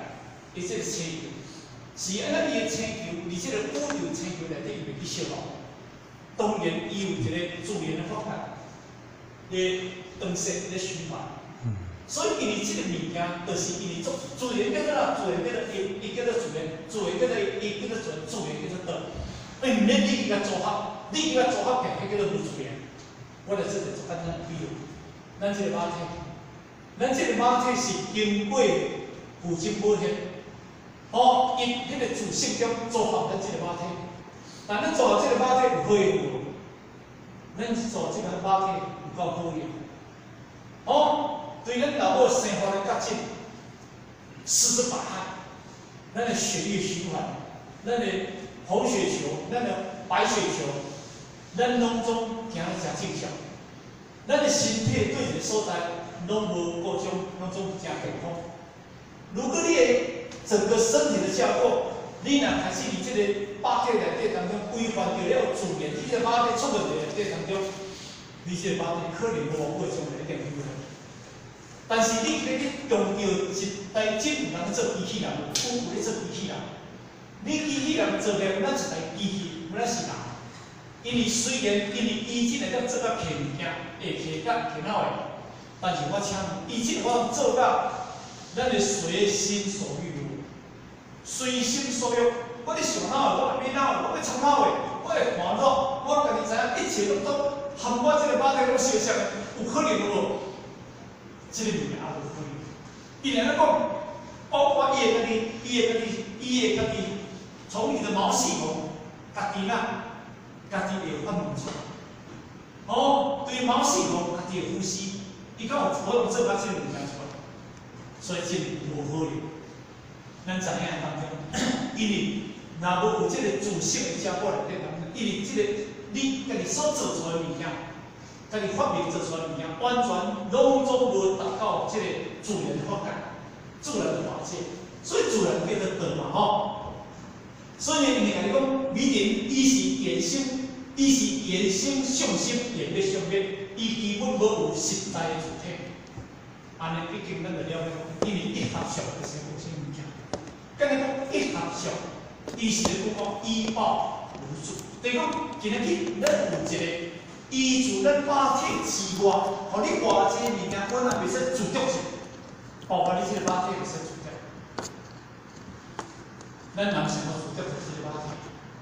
伊即个星球，是安尼伊个星球，伫即个宇宙星球内底伊袂去消耗。当然，伊有一个自然的发展，个当时咧循环。所以因为即个物件，就是因为做自然叫做啦，自然叫做伊叫做自然，自然叫做伊叫做自然叫做道。因毋免你甲组合，你甲组合起来，迄叫做无自然。我就即个做简单比喻，咱即个马体，咱即个马体是经过父亲母血，伊迄个自性中组合咱即个马体。但咱组合即个马体有好用无？咱组合即个马体有够好用，对咱老母生活的改进，四肢百骸，咱的血液循环，咱的红血球，咱的白血球，咱拢总行得真正常。咱的身体对一个所在拢无各种，拢总真健康。如果你的整个身体的架构，你若开始伫即个肉体内底当中规范着了自然，即个肉体出问题内底当中，你即个肉体可能无往过将来一定有。但是你咧用着一台机有人做机器人，有咧做机器人。你机器人做了有咱一台机器，有咱是人。因为虽然因为伊即个了做到摕物件会摕甲摕脑的，但是我请问，伊即个我做到咱会随心所欲无？随心所欲，我咧想脑的，我咧变脑的，我咧创脑的，我咧看到，我家己知影一切拢都含我即个肉体拢相像的，有可能无？即个物件也无可能。伊安尼讲，包括伊会家己从伊的毛细孔，家己家己会发明出来。对毛细孔，家己会呼吸，伊敢有可能做到即个物件出来？所以即个无可能。咱知影当中，因为若无有即个自性的结果内底当中，因为即个你家己所做出来的物件。家己发明做出来物件，完全拢总无达到即个自然的发展、自然的法则，所以自然叫做道嘛所以呢，因为甲你讲，美人伊是言心，伊是言心上心，言必上必，伊基本无有实在的主体。安尼已经咱就了解，因为一合相就是有啥物件。甲你讲一合相，伊是咧讲以报无主，就是讲今日去咱有一个。依自咱肉体之外，互你外界物件，我若袂使自觉性，包括你即个肉体袂使自觉。咱人想要自觉就是这个肉体。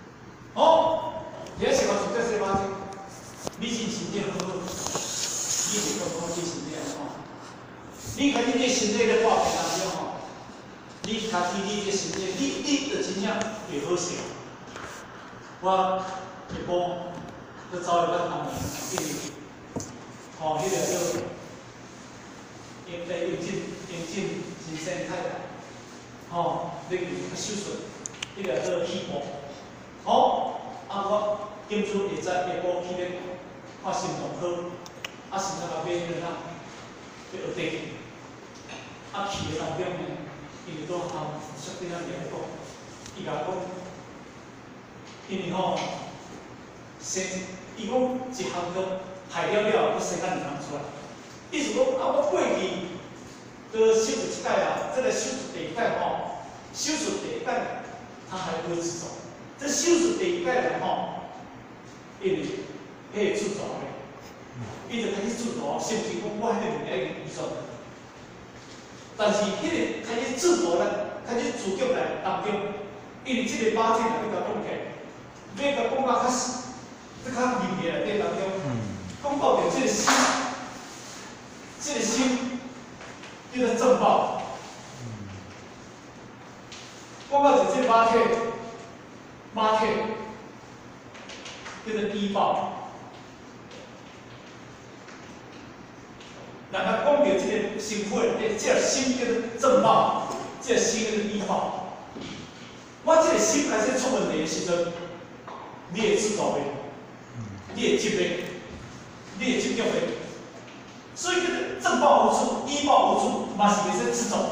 你要想要自觉这个肉体，你真身体好好，你袂讲讲你身体你看你这身体咧化病当中你家己你这身体，你就真正袂好势。我一般。都走入咱行业，因为迄个叫应进新生太太，你个手术，迄个叫起步，我今次会知下晡去咧看心脏科，心脏内边迄个要学地去，去的当中呢，因为都属对咱来讲，伊甲讲，因为先。伊讲一项中排了了，佫生甲2项出来。意思讲我过去佫手术一摆这个手术第一摆手术第一摆它还不会自走。这手术第一摆来因为迄个自走的，伊就开始自走，甚至讲我迄个物件已经移转。但是迄个开始自走了，开始自觉来当中，因为即个肉体内底甲讲起，要甲讲到较实。这较明白内底当中，讲到着这个心，这个心叫做正报。讲到着这个肉体叫做依报。人家讲到这个心体内底，这个心叫做正报，这个心叫做依报。我这个心开始出问题的时阵，你会知道的。你会急的，你会急脚的，所以叫做正报无处，依报无处，嘛是袂使自走。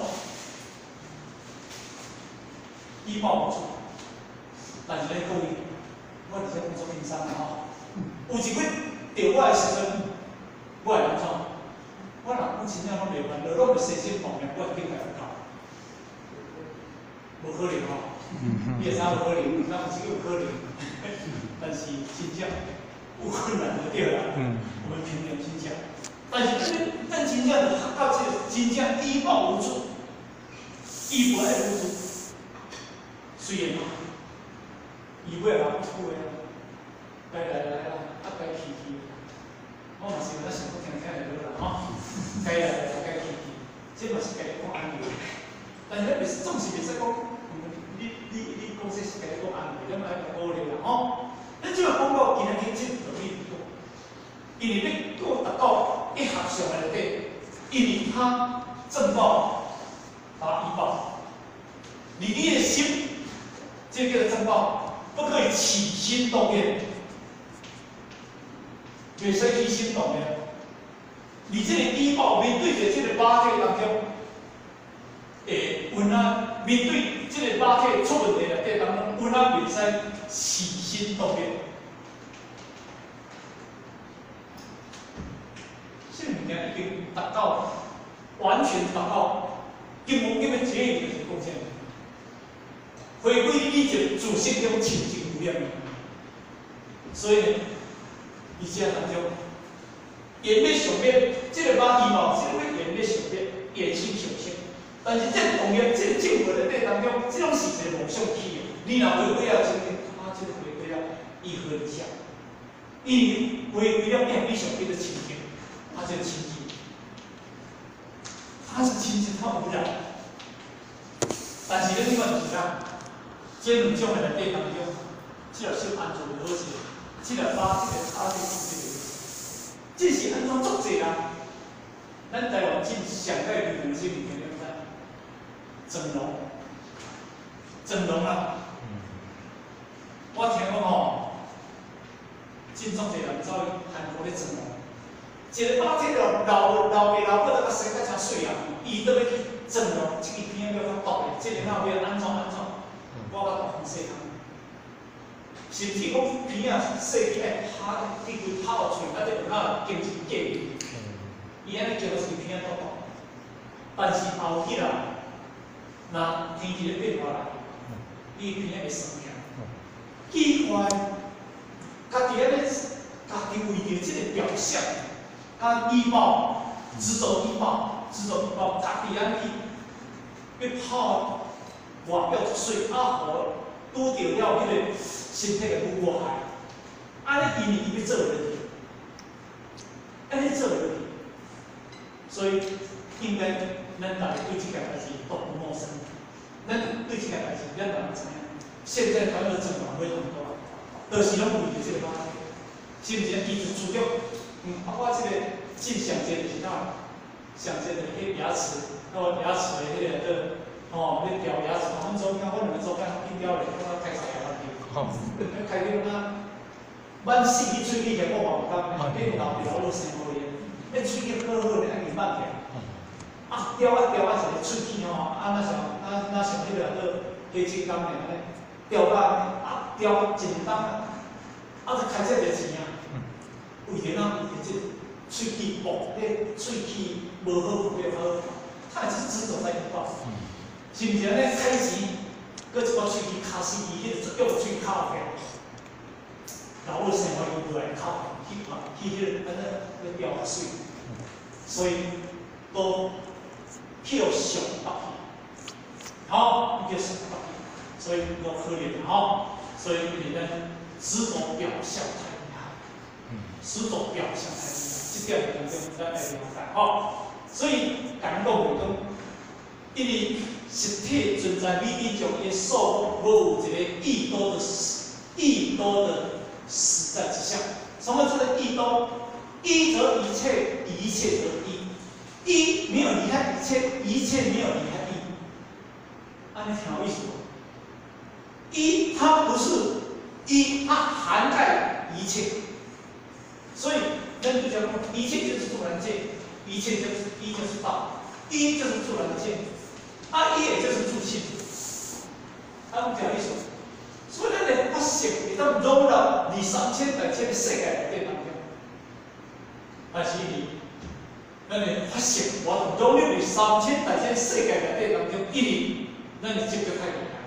依报无处，但是咧各位，我伫遮工作经商有一日着我的时阵，我会安怎？我若讲真正拢袂烦，落拢袂身心动念，我一定来教。 无可能吼，你会知无可能，咱毋是有可能，但是真正有困难就对啦。我们平常真正，但是咱真正就学到这个真正以貌无主，以不爱无主，虽然嘛，伊尾啊不错的，该来啦，该去去。 我嘛是有咱想要听听就好啦，吼，该来该去去，这嘛是家己讲安慰。但是咱袂总是袂使讲，你讲这是家己讲安慰，咱嘛要鼓励啦，吼。咱即个广告今日去这道理多，因为要顾达到一项上的内底，因为他正报达医报，你的心，这个正报不可以起心动念。 袂使起心动念。你这个医报面对着这个肉体当中，有哪面对这个肉体出问题内底当中，有哪袂使起心动念？这个物件已经达到完全达到根本结语就是贡献。回归你就自心中清净无念，所以呢。 伊这当中，演要上面，这个把医貌，这个演要上面，演心上升。但是这个同样，这个政府内底当中，这种是一个梦想起的。你若回归了真正，这个回归了伊何理想？因为回归了演要上面的情景，这个情景，它是清净，它无染。但是呢，你问题啦，这两种的内底当中，只要先安住好势。 这个把这个差距这是安怎做济啦？咱台湾真上界流行什物物件了？整容，整容啊！我听讲吼，真种济人走去韩国咧整容，一个把这个老爸老母都生甲诚水啊，伊倒要去整容，这个片要较毒的，这个哪要安怎？我甲大方细汉。 甚至讲片啊，细起来拍，几乎拍落喙，啊，这有哪经济价值？伊安尼叫做是片多毒，但是后期啦，若天气咧变化来，伊片会生起。奇怪，家己安尼，家己为着这个表象，甲以貌，执着以貌，家己安尼要拍外表一水啊，互拄着了迄个。 身体的污害，安尼因为伊要做问题，安尼做问题，所以应该咱大家对这个代志都不陌生，咱对这个代志咱大家知影。现在台湾的整容非常多，就是拢为着这个问题，是毋是？伊就注重，包括这个真常见就是哪，常见的迄牙齿，牙齿的迄个咧调牙齿，我们昨天我两个做干变掉咧，我开始调了。 开始啊，阮死去喙齿我嘛有讲，变老老生活咧，迄喙齿好好咧，安尼慢点。啊，雕一个喙齿吼，那像迄个黑金刚咧，安尼雕啊雕简单，就开这个钱啊。为着哪？为着这喙齿薄，迄喙齿无好不好，它还是执着在一道，是毋是安尼开钱？ 搁一个喙齿卡死伊，迄个足用喙齿卡起来，老母生活伊过来靠，去迄个安尼咧雕啊水，所以都叫上北去，好，叫上北去，所以要可怜好，所以你呢执着表象太厉害，执着表象太厉害，这点当中咱要了解好，所以讲到就是讲，因为。 实体存在美丽中，伊受无有一个意多的实在之相。什么叫做意多？一则一切，一切则一。一没有离开一切，一切没有离开一。按你听有意思不？一它不是一，它涵盖一切。所以咱就讲，一切就是自然界，一切就是道，一就是自然界。 一也就是自信，讲意思。所以咱的发现会当融入2、3千大千的世界内底当中，但是咱的发现我融入2、3千大千世界内底当中，因为咱的接触太厉害，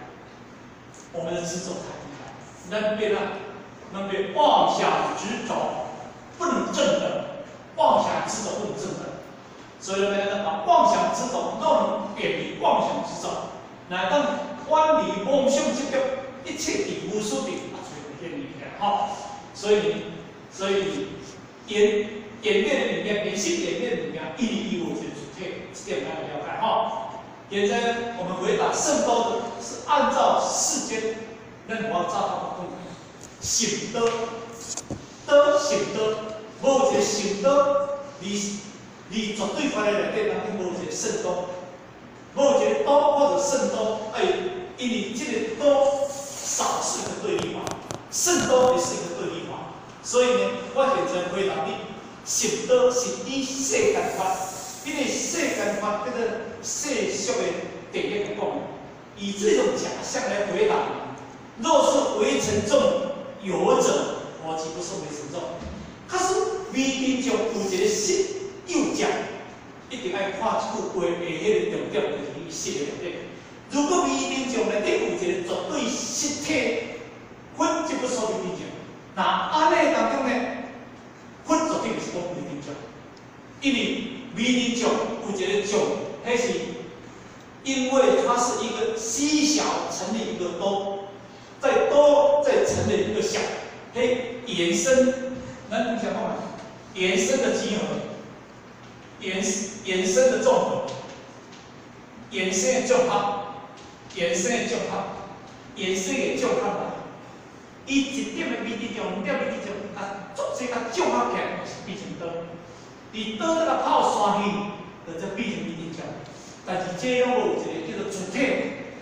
我们的直走才厉害。能被妄想直走不能正的，妄想直走不能正的。所以呢，把妄想直走都能远离妄想直走，乃当远离妄想执着，一切地无所定，啊，就会变厉害哈。所以演练的里面，演习演练里面，一理一物就是主体，这点大家了解哈。现在我们回答圣道的是按照世间任何照到的共行德，德行德，无一个行德，你绝对法的内底当中无一个圣道，无一个道或者圣道，因为这个道少是一个对立法，圣道也是一个对立法，所以呢，我现在回答你，行德是以世间法。因为世间法这个世俗的典型来讲，以这种假象来回答你。若是为沉重有者，我岂不是为沉重？可是未定中有一个实有讲，一定要看这句话的迄个重点，就是伊实的重点。如果未定中内底有一个绝对实体，分就不属未定中。那安尼当中呢，分绝对是讲未定中，因为未定种有一个种，迄是因为它是一个细小成了一个多，再成了一个小，迄延伸，咱讲讲嘛，延伸的集合，延伸的综合，延伸的综合，延伸的综合，延伸的综合啦。伊一点的未定种，两点未定种，啊，足侪啊综合起来是变成多。你倒那个泡山去，就这变成未定种。但是这样无一个叫做主体，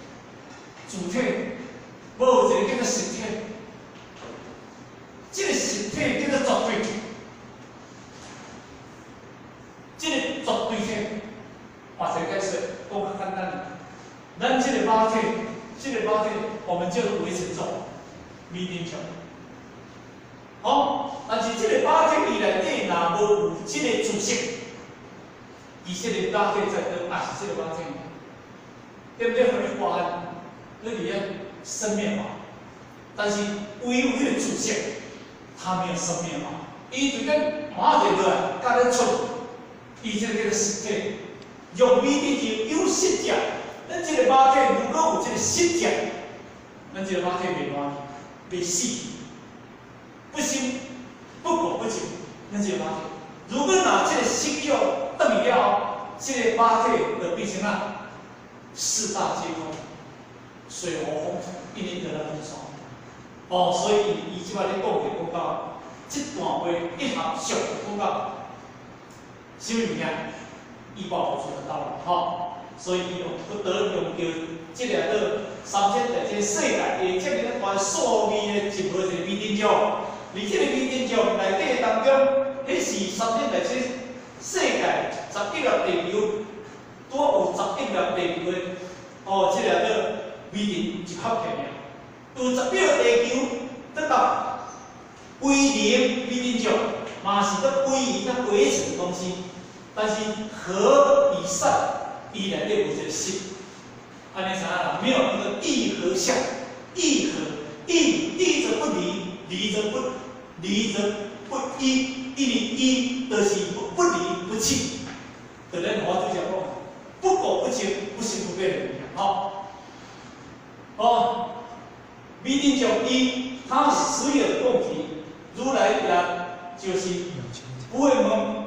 无一个叫做实体。这个实体叫做绝对，这个绝对体，换一个解释，讲较简单。咱这个肉体，我们叫做为沉重，未定种。好，但是这个肉体伊内底若无有这个主色，伊这个肉体在倒，也是这个肉体，对不对？互你看，那里面生灭法，但是唯有这个主色，它没有生灭法。伊就跟马上落来，甲咱出，伊这个实体，用微定就有实质。咱这个肉体如果有这个实质，咱这个肉体袂烂，袂死。不生不果不久，咱这个肉体。如果拿这个心药断了，这个肉体就变成了四大皆空，水火风一年得了风霜。哦，所以伊即摆咧讲到，这段话一行上讲到，什么物件？医保不出得到了，吼，所以伊不得用到这个三千大千世界的这个款数字的集合一个微定种。而这个微定种内底当中，迄是三千大千世界11粒地球，拄有11粒地球的，哦，这个叫微定集合起来。有11粒地球得到归零微定种，嘛是得归于它微尘的东西，但是核以上，伊内底有一个实，安尼啥啦？没有那个异合相，异则不离。离则不依，因为依就是不离不弃。可能我就讲过，不果不求，不行不变的物件。好，哦，微定种一，它所有的供体，如来讲就是不会问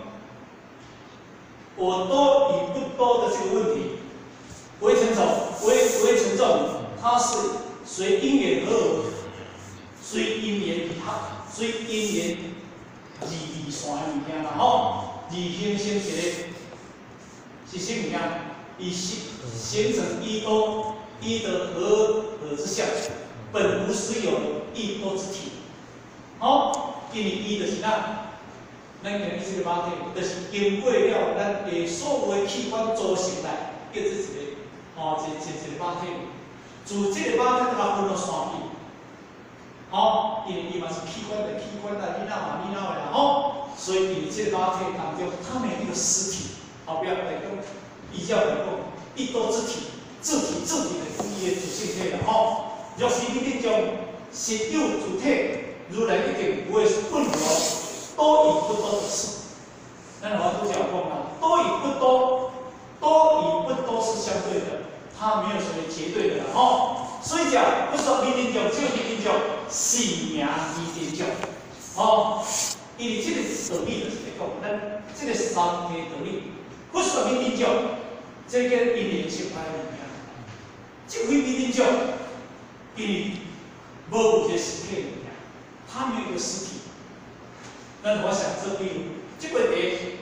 我多与不多的这个问题。为成重，它是随因缘而。随因缘而合，随因缘而线的物件啦，吼，而形成一个是什么物件？以形成一多和之相，本无实有一多之体。好，因为伊就是咱讲的这个肉体，就是经过了咱的所有的器官组成来，叫做一个一个肉体。自这个肉体甲分了三批。好，因为伊嘛是器官的，你那的啦，吼，所以伫这个肉体当中，它没有一个实体。后壁来讲，依照来讲，一多之体，自体的伊的主性体啦，吼。 若是你这种实有主体，如来一定不会混淆，多与不多的事。咱华都讲过嘛，多与不多，多与不多是相对的，它没有什么绝对的哦。所以讲，不说秘定教，只有秘定教，是名秘定教哦。因为这个道理就是讲，咱这个三个道理，不说秘定教，这个因缘性派的名，这回秘定教，因为无有一个实体的名，它没有一个实体。那我想这比如这个题，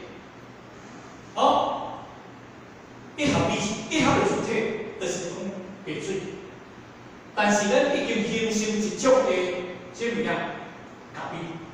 哦，一合的主体就是讲白水，但是咱已经形成一种的这物件咖啡，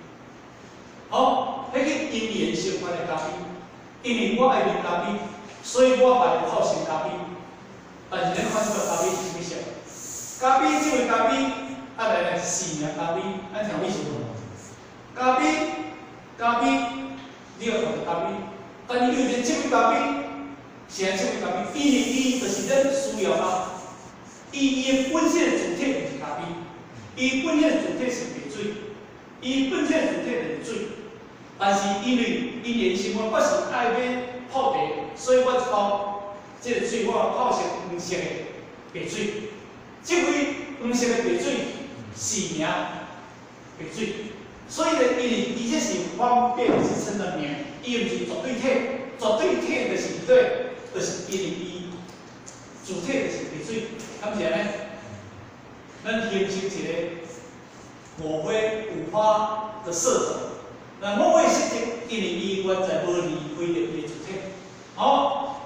哦，迄个因缘相关的咖啡，因为我爱啉咖啡，所以我把它泡成咖啡。但是咱看这个咖啡是啥物色？咖啡这位咖啡，啊来是名咖啡，咱听为什么？咖啡，你要看咖啡，但是有一这位咖啡，是安这位咖啡，因为伊就是咱需要啊。伊本身的主体就是咖啡，伊本身的主体是白水，伊本身的主体就是水。但是因为因缘生活，我是爱要泡茶，所以我一包这个水我泡成黄色的白水。这位黄色的白水是名白水，所以呢，因为伊这是方便之称的名，伊毋是绝对体，绝对体就是对，就是因为伊主体就是白水，咁是安尼，咱形成一个五花的色泽。那五花色泽，因为伊原在无离开着伊的主体，好，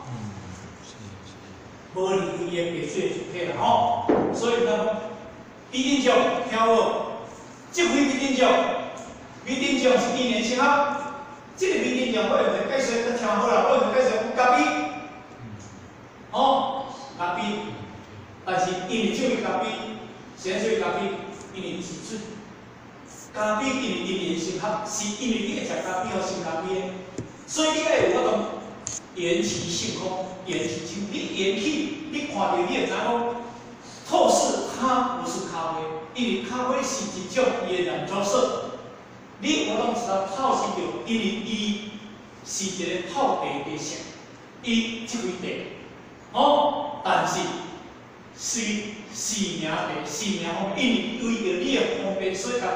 无离开伊的白水的主体啦，吼，所以咱秘定教听无？这回秘定教是因缘性合，这个秘定教我用来介绍，你听好啦，我用来介绍咖啡，哦，咖啡，但是因为这位咖啡，是安这位咖啡，因为是水。咖啡因为因缘性合，是因为你会食咖啡或生咖啡的，所以你爱有嗰种缘起性空，缘起性，你缘起，你看到你会知讲，透视它不是咖啡，因为咖啡是一种伊的染色色，你有当知道透视着，因为伊是一个泡茶的性，伊即位茶，哦，但是是名茶，是名方，因为为着你的方便，所以甲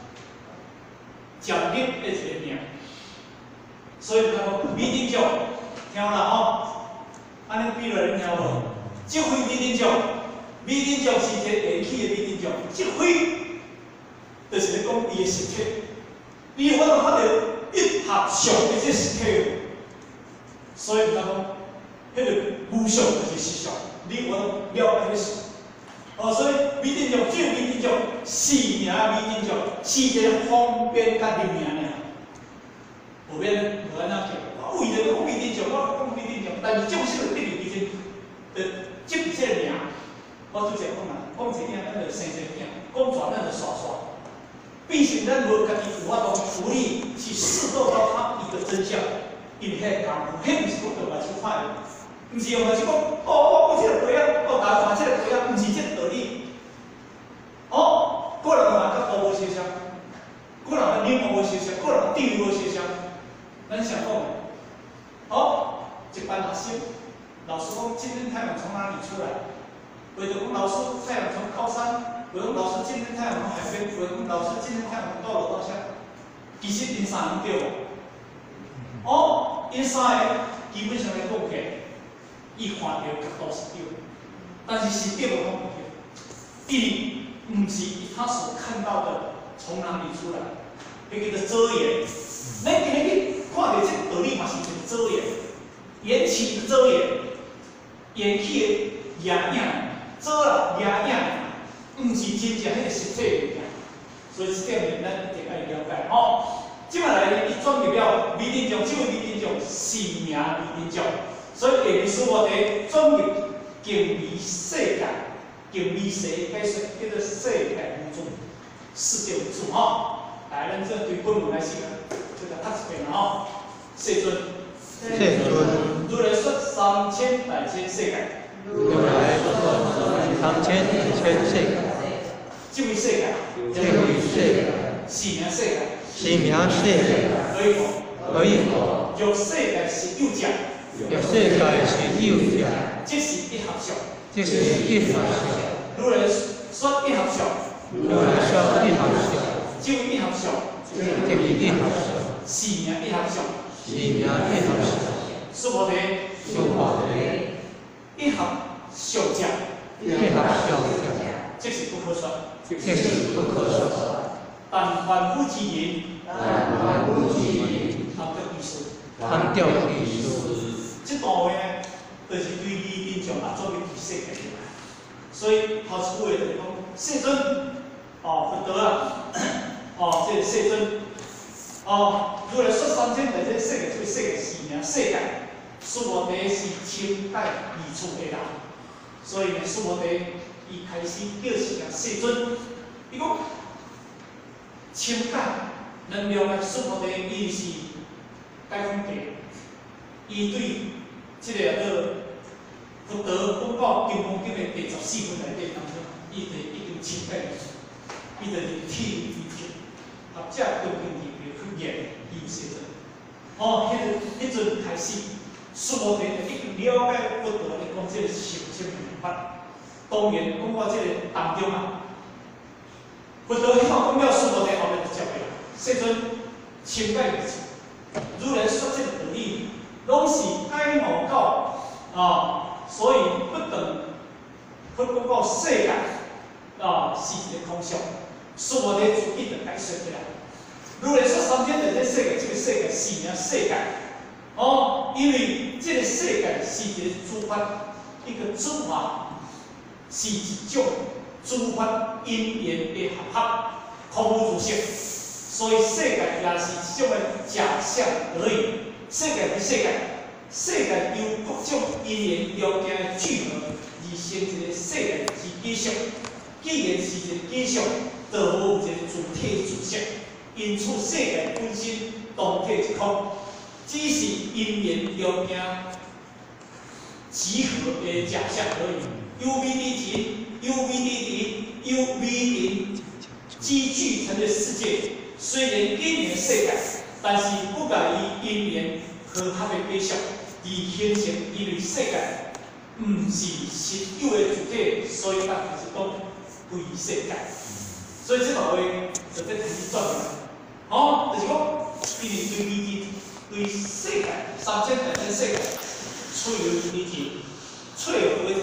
奖励的一个名，所以咱讲秘定教，听有啦吼，安尼比落恁听无？即回秘定教是一个缘起的秘定教，即回就是咧讲伊的实体，你有法度看到一合上的这实体，所以咱讲迄个无相就是实相，你有法度了解事。哦，所以秘定教只有秘定教是名秘定教，是一个方便甲入名尔。后面无安怎叫，我为着讲秘定教，我讲秘定教，但是正式的秘定教，即这个名，我拄则讲啦，讲一件咱就生一件，讲全咱就刷刷。毕竟咱无家己有法度处理去试度到它一个真相，因为迄个功夫，迄毋是讲用来出派的。毋是用来是讲，我这个对啊，我打这个对啊，毋是这个道理。哦，个人嘛甲道无相像，个人念无相像，个人地位无相像。咱想讲，哦，一班学生，老师讲今天太阳从哪里出来？为着讲老师太阳从高山，为着讲老师今天太阳从海边，为着讲老师今天太阳从高楼大厦。其实因三个对无？哦，因三个基本上来讲起来。伊看到角度是对，但是是对无讲不对，因为毋是他所看到的从哪里出来，迄个叫做遮掩。咱今日去看到这个道理嘛是一个遮掩，缘起的遮掩，缘起的掩影，遮啦掩影，毋是真正迄个实体物件。所以这点咱一定爱了解吼。即摆来伊转入了秘定教，即位秘定教是名秘定教。所以下面师傅伫转入净微世界，净微世解说叫做世界无主，世界无主吼。来，咱这对本文来说，这个读一遍吼。世尊，如来说三千百千世界， 如来说三千百千世界。 是名世界，可以无？ 若世界是有者， 若世界是有者， 即是一合相。 即是一合相。 如来说一合相， 如来说一合相， 就一合相， 即一合相， 是名一合相。 是名一合相。 娑婆提， 娑婆提， 一合相者， 一合相者， 即是不可说。 即是不可说。 但凡夫之言， 但凡夫之言， 含得意思。 含着意思。 这段话呢，就是对你印象啊，做为世界的。所以头一句话就是讲，世尊，佛陀啊，这个世尊，如来说三千大千世界，这个世界是名世界，娑婆提是清代而出的人，所以呢，娑婆提伊开始叫是名世尊。伊讲清解能量的娑婆提，伊是解放地，伊对这个佛陀讲到金刚经的第14分内底当中，伊就已经清解，伊就是天理之合者究竟入去去验伊世尊。迄阵开始，娑婆提就已经了解佛陀咧讲这个修行方法。当然讲到这个当中啊，佛陀希望讲了娑婆提后面就接过来，世尊清解入去，如来说这个道理，拢是解悟到所以不等佛讲到世界是一个空相，娑婆提就一直解释起来。如来说三千大千世界，这个世界是名世界，因为这个世界是一个诸法，一个诸法是一种诸法因缘的合，空无自性，所以世界也是一种的假象而已。世界是世界。世界由各种因缘条件的聚合而成一个世界之基象。既然是一个基象，就无一个主体自性，因此世界本身当体一空，只是因缘条件集合的假象而已。UVD 积聚成的世界，虽然因缘世界，但是不介于因缘和合的基象。而形成，因为世界毋是实有的主体，所以咱就是讲非世界。所以这段话就在开始转了，就是讲，因为对世界三千大千世界，出有理解，出有为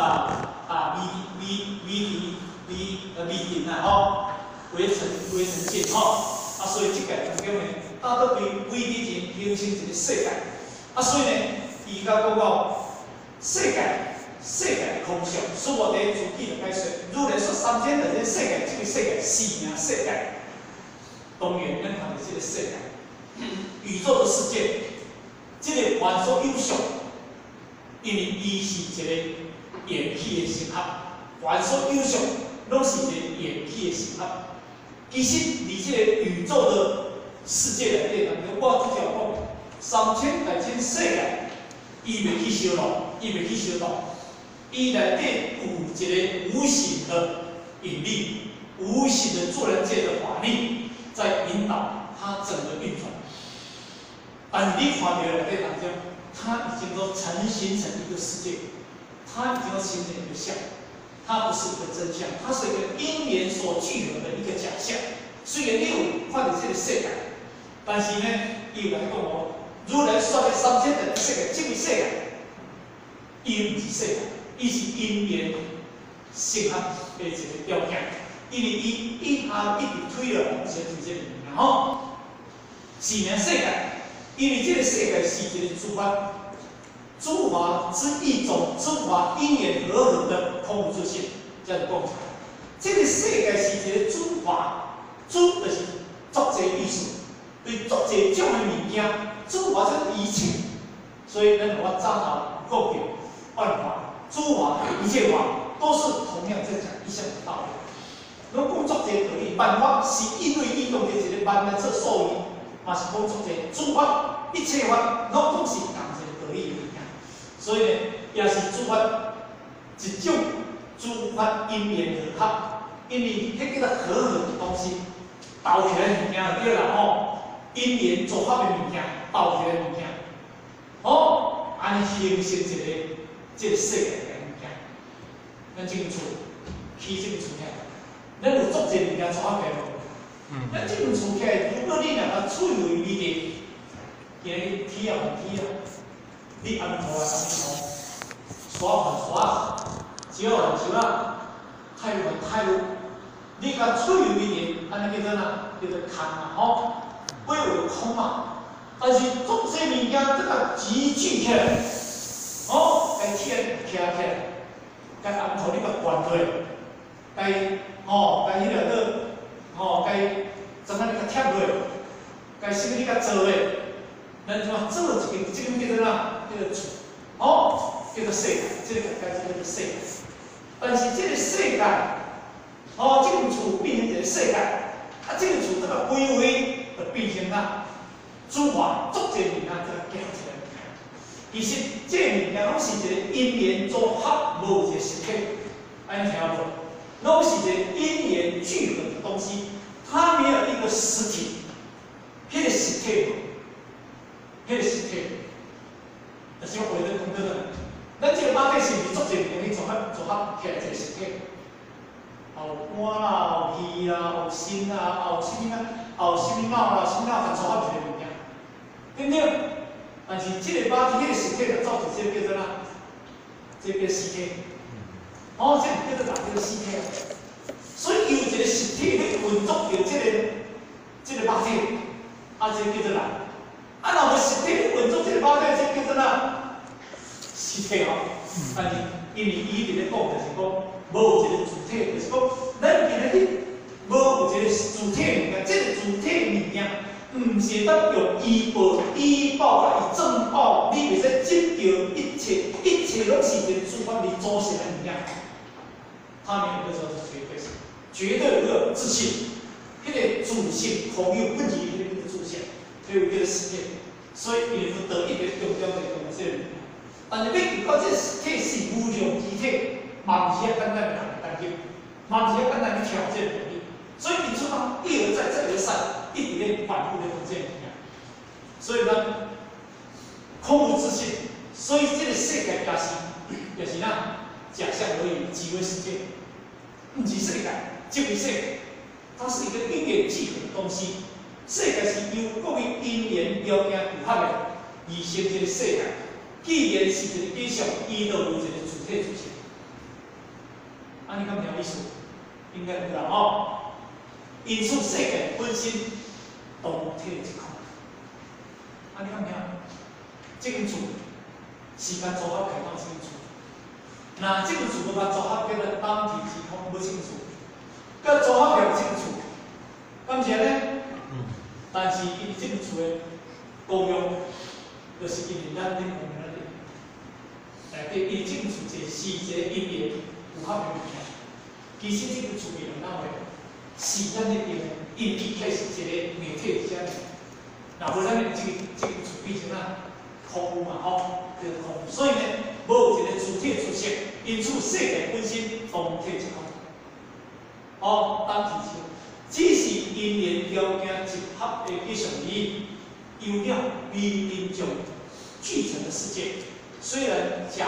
微啊，为成见所以这个当中呢，大都对微形形成一个世界。所以呢，伊甲讲到世界的空相，娑婆提自己就解说，如来说三千大千世界，这个世界是名世界。当然，咱看到这个世界，宇宙的世界，这个凡所有相，因为伊是一个缘起的形合，凡所有相，拢是一个缘起的形合。其实，伫这个宇宙的世界内底当中，我主要讲。三千大千世界，伊袂去修罗，伊袂去修道，伊内底有一个无形的引力，无形的自然界的法力在引导它整个运转。但是你看到内底当中，它已经都成形成一个世界，它已经都形成一个相，它不是一个真相，它是一个因缘所聚合的一个假象。虽然你有看到这个世界，但是呢，伊有来讲如来说的三千大千世界，这个世界，伊毋是世界，伊是因缘形合的一个条件。因为伊一下一直推了往前就这个名是名世界。因为这个世界是一个诸法之一种，诸法因缘合合的空无自性，叫做共产。这个世界是一个诸法，诸就是作者意思，对作者种的物件。诸法是一切，所以咱我早头讲过，万法、诸法、一切法都是同样在讲一项的道理。如果作者道理，万法是一对一动的一个万来做所为，嘛是讲作者诸法、一切法，拢都是同一个道理的物件。所以呢，也是诸法一种诸法因缘合合，因为迄个合合的东西斗起来物件就对啦因缘组合的物件，斗起来物件，哦，安尼形成一个世界的物件。咱这间厝起这间厝起来，咱有足侪物件组合起来无？咱这间厝起来，如果你若甲厝有美丽，今日天啊换天啊，你安涂啊安涂，刷换刷，石换石啊，太换太路，你甲厝有美丽，安尼叫做哪？叫做空啊吼，归为空啊。但是足侪物件这个集聚起来，哦，该天徛起来，该安涂你甲关落，该该迄个该怎么你甲贴落，该什么你甲做咧？咱怎么做一个？这个叫做哪？叫做厝，叫做世界，这个该叫做世界。但是这个世界，这间厝变成一个世界，这个厝这个规划就变成哪？主化足侪物件这个结合起来。其实这个物件拢是一个因缘组合，无一个实体。安尼听有无？拢是一个因缘聚合的东西，它没有一个实体。迄个实体无，迄个实体，就是我回头讲到的，咱这个马体是毋是足侪物件去组合起来一个实体？后肝啦、后耳啦、后心啦、后什么啊、后什么脑啦、什么脑，甲组合一个物件，对不对？但是这个马体迄个实体就造成这个叫做哪？这个实体，这个叫做哪？叫做实体。所以有一个实体去运作着这个马体。这叫做哪？若无实体运作这个马体，这叫做哪？实体哦。但是因为伊伫咧讲，就是讲无一个主体，就是讲咱今日无有一个主体物件，这个主体物件，毋是咱用医报甲伊正报，你袂使执着一切拢是一个主观而组成的物件。他们有的时候是绝对有自信，迄个自信空有不疑迄个自信，所以有这个实体，所以伊就得一个重要的东西。但是要求到这个实体是无量之体，嘛毋是遐简单的单求，嘛毋是遐简单的挑战能力。所以你出发一而再再而三，一直咧反复咧讲这物件。所以呢，空无自信，所以这个世界也是哪假象而已，即为世界，毋是世界，即为世界。它是一个因缘聚合的东西，世界是由各位因缘条件组合的，而成一个世界。既然是一个假象，伊就有一个主体出现。安尼敢有意思？应该有啦吼。因此世界本身同体一空。安尼敢有？这间厝时间组合开到这间厝，那这间厝无甲组合叫做当体之空，无这间厝。甲组合了这间厝，敢是安尼？但是伊这间厝的功用，就是因为咱咧讲的对，伊这间厝是一个因缘有合的物件。其实这间厝面啷个是咱咧用，因伊开始一个媒体遮尔。若无咱的这间厝变成哪空嘛吼，叫空。所以呢，无一个主体出现，因此世界本身同体一空。当体性，只是因缘条件集合的结上里，有了微灵中聚成的世界。虽然假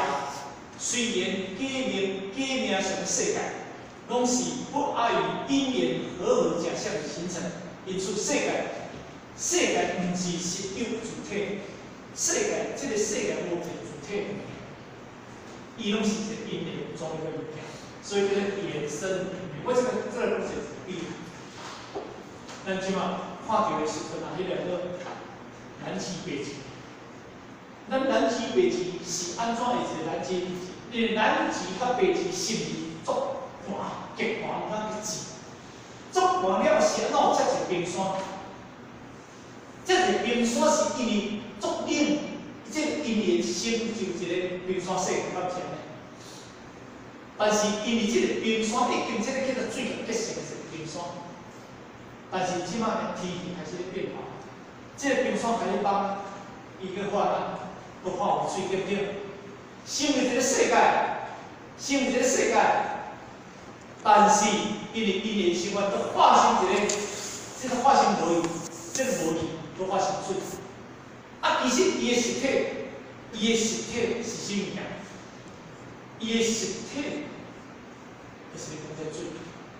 名上的世界，拢是不碍于因缘和合假象的形成。因此，世界毋是实有主体，这个世界无一个主体，伊拢是一个因缘组的物件，所以叫衍生。我这个故事比喻，咱即马看到的时阵啊，迄两个南极北极。咱南极北极是安怎会一个南极北极？因为南极甲北极是毋是足寒、极寒甲极极？足寒了是安怎有遮侪冰山？遮侪冰山是因为足冷，这个因缘生就一个冰山世界，敢是安尼？但是因为这个冰山已经这个叫做水结成的冰山，但是即马的天气开始咧变化，这个冰山开始放伊个化啦，搁化有水，对不对？成为一个世界，但是因为因缘生活，都化成一个，这个化成无去，这个无去， 都发生水。啊，其实伊的实体，是啥物件？伊的实体就是讲这水。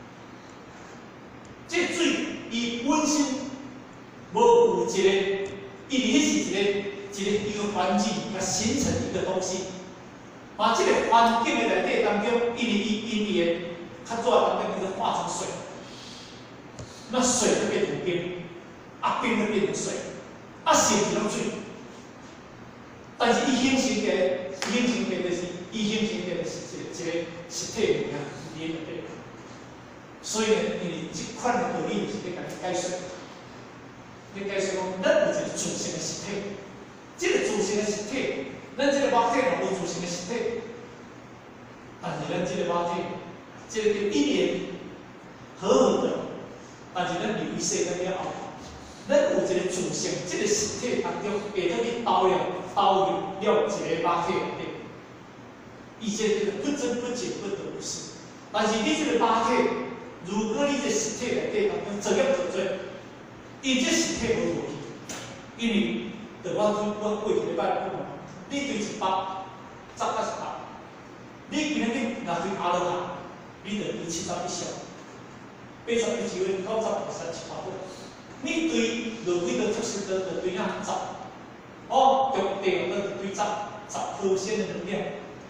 这水伊本身无有一个，伊伫是一个环境甲形成一个东西。啊，这个环境的内底当中，因的较早当中就是化成水，那水就变成冰，啊冰就变成水，啊成成水。但是伊形成的就是一个实体物件，伫内底。所以呢，因为这款的道理就是咧甲你解释，咧解释讲，咱有一个自性的实体，这个自性的实体，咱这个肉体嘛有自性的实体，但是咱这个肉体，这个叫一年和合的，但是咱离开世界了后，咱有一个自性，这个实体当中会当去导入一个肉体内底，伊这个不增不减不得不失，但是你这个肉体。如果你这实体内底当中作业做做，伊这实体无落去，因为就我过一礼拜讲，你对一百十到18，你今日你若对阿罗汉，你就对70以上，80以上90、50、60、70分，你对落几多测试都就对那10，哦，中地就对10% 的能量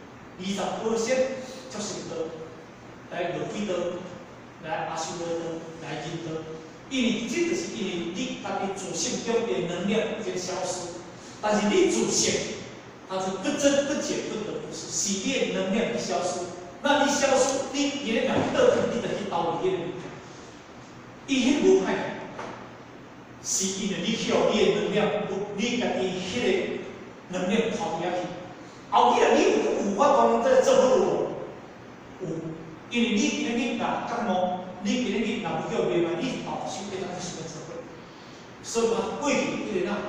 ，20% 测试都来落几多。来阿修罗道，来人道，因为这就是因为你家己自性中的能量已经消失，但是你自性它是不增不减不得不失，是你的能量的消失。那你消失，你原来倒去，你就去投入迄个物件，伊迄无歹，是因为你去互你的能量，你家己迄个能量投入去，后壁你有法度再做好无？有。因为你今日你若感冒，你今日你若有叫袂歹，你后手会当去想做伙。所以讲过去迄个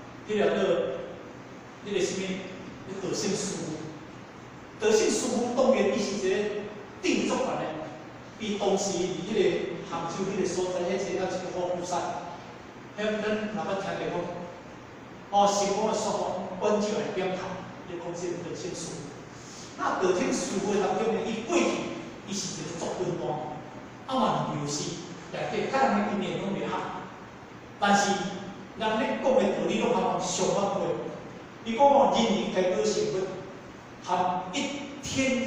迄个什么，德性师傅，德性师傅当然伊是一个定作法的，伊当时伫迄个杭州迄个所在，迄个虎虎山，咱若捌听着讲，哦，成功的说法，关照来点头，你讲这个德性师傅。那德性师傅当中呢，伊过去。伊是一个作文单，嘛是描诗，内底甲人的经验拢袂合。但是人咧讲的道理拢含上万话。伊讲哦，人该过成分，含一天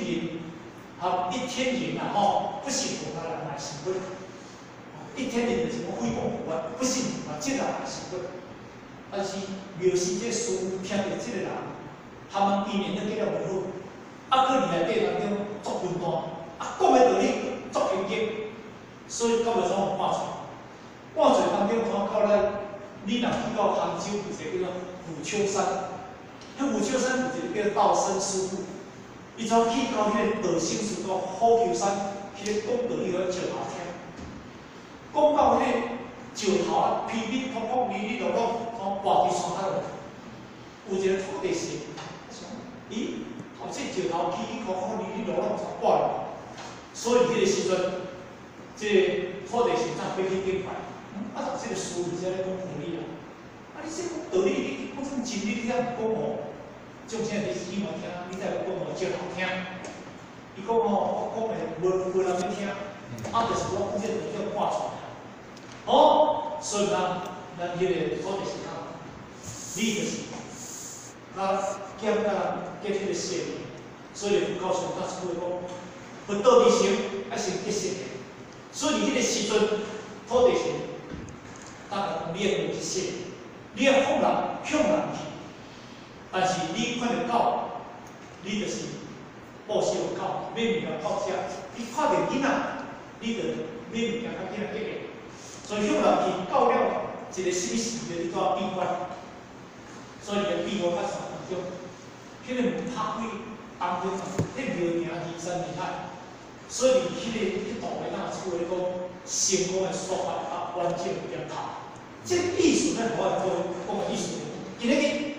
人啊吼，不信佛人来成分。一天人就是讲诽谤佛，不信佛即人来成分。但是描诗这师傅听到即个人，他们避免了几了袂好，啊，搁伫内底当中作文单。讲的道理足严谨，所以到尾怎换出来？换出来当中，看到咱，你若去到杭州，有一个叫做虎丘山，迄虎丘山有一个叫道生师傅，伊怎去到迄个道生师傅虎丘山，迄个讲道理个石头听，讲到迄个石头啊，噼噼啪啪、哩哩落落，从挂伫山下落，有一个土地神，咦，头这石头噼噼啪啪、哩哩落落，从挂落。所以迄个时阵，这土地神怎飞去顶快？啊，这个师傅在咧讲道理啊！啊，你这讲道理，你讲真真理，你也唔讲哦。种啥你希望听，你再讲哦，最好听。伊讲哦，我讲的无人要听，啊，就是我讲这道理画出来。哦，所以咱迄个土地神啊，你就是减迄个邪念，所以就告诉咱出来讲。佛道之行，还是结性的。所以迄个时阵，土地神，当然你也有一些，你也向人去，但是你看到狗，你就是报销狗，买物件好食。你看到囡仔，你就买物件较囡仔给。所以向人去到了一个什么时阵，你都要闭关。所以个闭关较长当中，迄个门拍开当中，迄庙名2、3年海。所以，迄道理咱出来讲，成功的说法啊，完全有点头。这意思咱无法做讲个意思。今日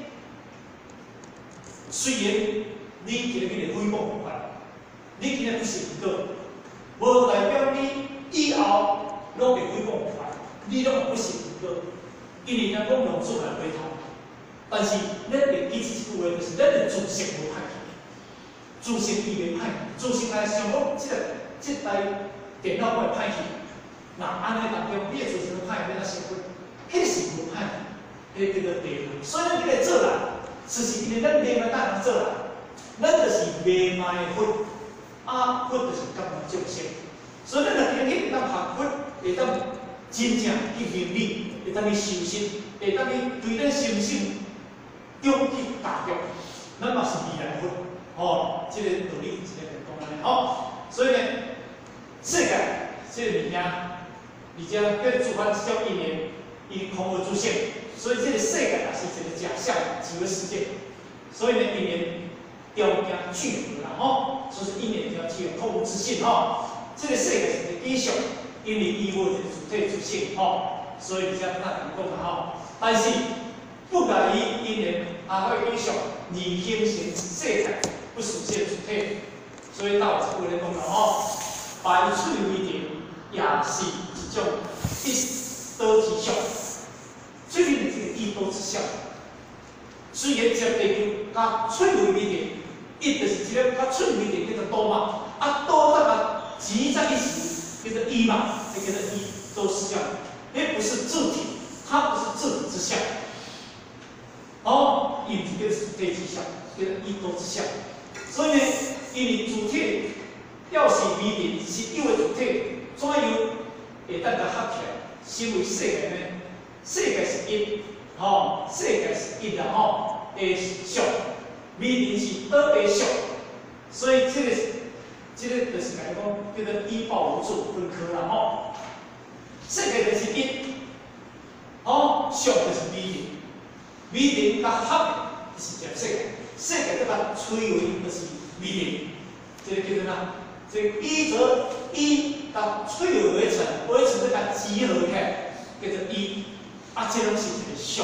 虽然你今日个诽谤佛法，你今日不是唔过，无代表你以后拢会诽谤佛法，你拢不是唔过。 因为咱讲用字来回头，但是咱会记住一句话，就是咱的自信无歹去，自信伊袂歹，自信来想讲即台电脑会歹去，那安尼当中你的自信歹，你哪成分？迄是无歹，迄叫做地分。所以咱来做人，事实因为咱袂歹当做人，咱就是袂歹的佛，啊佛就是感恩众生。所以咱若今日会当学佛，会当真正去明理，会当去修心，会当去对咱心性中去加强，咱嘛是未来佛。哦，这个道理是咧讲安尼吼。所以呢，世界这个物件，而且跟主观这种因缘，伊空无自性，所以这个世界也是一个假象，几个世界。所以呢，因缘条件聚合啦吼，所以因缘条件空无自性吼。这个世界是一个假象，因为伊无一个主体自性吼，所以才不能讲啦吼。但是不介意因缘还会假象，而形成世界不属这个主体，所以到这句来讲啦吼，百处为定，也是一种一刀之相。最近的这个一刀之相，虽然接地球甲寸为定，伊就是一个甲寸为定叫做刀嘛，啊刀甲它集在一起叫做一嘛，这叫做一刀之相。那不是自体，它不是自体之相。哦，伊是叫主体之相，叫做一刀之相。所以呢，因为主体要是为定，是因为主体怎样会当甲合起来，成为世界呢？世界是一，吼，世界是一啦，吼，的相，为定是倒的相，所以这个就是来讲叫做依报无助分科啦，吼。世界就是一，吼，相就是为定，为定甲合就是一个世界。世界甲它摧毁就是为定，这个叫做哪？这个一则一甲摧毁为成，为成再甲集合起来，叫做一。啊，这种是一个相，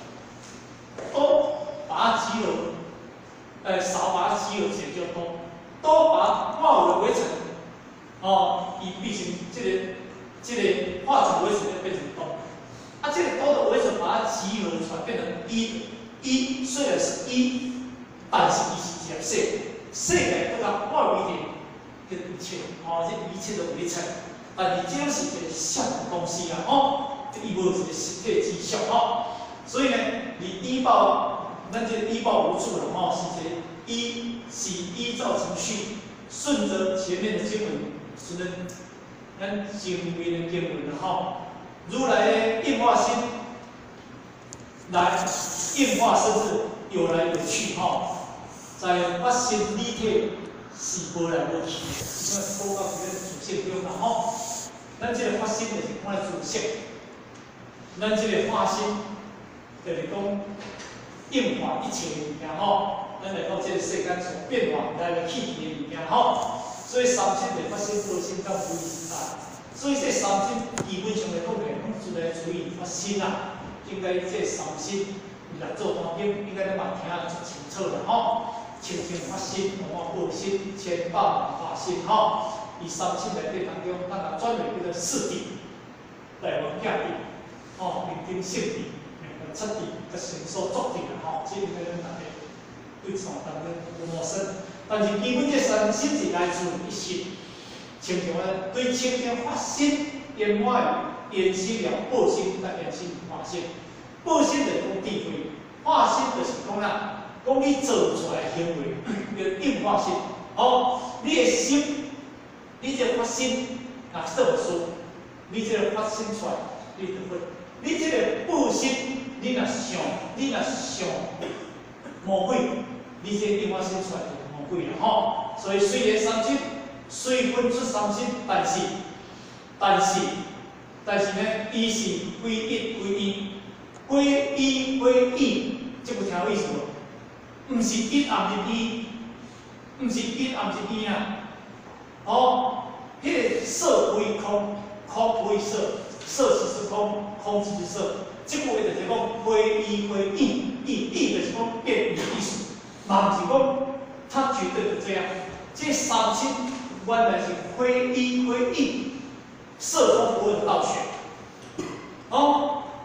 多把它集合，少把它集合起来就多，多把它化为为成，哦，以变成这个化成为成就变成多，啊，这个多的为成把它集合出来变成一虽然是一，但是伊是一个世界都甲化为定，叫做一切，哦，这一切都为成，但是这种是一个相的东西啊，哦。伊无一个实体之相吼，所以呢，你依报，咱这依报无助了吼，是一个依照程序，顺着前面的经文，顺着咱前面的经文了吼，如来的应化心来应化甚至有来有去吼，在发心理体是无来无去，因为说到这个主性中啦吼，咱这个发心就是看主性。咱这个化心，就是讲应化一切的物件吼，咱来到这个世间所变化来来去去的物件吼，所以三心就发生多心到无意识在，所以这三心基本上来讲，拢主来注意发心啦，应该这三心来做当中，应该咱嘛听得足清楚啦吼，清发心，报心，千百万化心吼，伊三心内底当中，咱也转为叫做四谛，来往建立。哦，明经性谛、七谛、甲成所作谛啦，吼，这应该咱大家对从当中有陌生。但是基本这三心是来自一心，亲像啊，对清净发心、圆满言心了，报心甲言心化心。报心就是讲智慧，化心就是讲啦，讲你做出来行为叫应化心。哦，你的心，你这发心，若做事，你这发心出来，你就会。你这个报心，你若想魔鬼，你这应化心出来就是魔鬼了吼。所以虽然三心，虽分出三心，但是呢，伊是归一归一，归一归一，这有听有意思无？唔是一暗是一，唔是一暗是一啊。哦，迄个色归空，空归色。色即是空，空即是色。这句话就是讲归一归意就是讲变异意思，嘛不是讲它绝对的这样。这三心原来是归一归意，色空不二的道学。哦，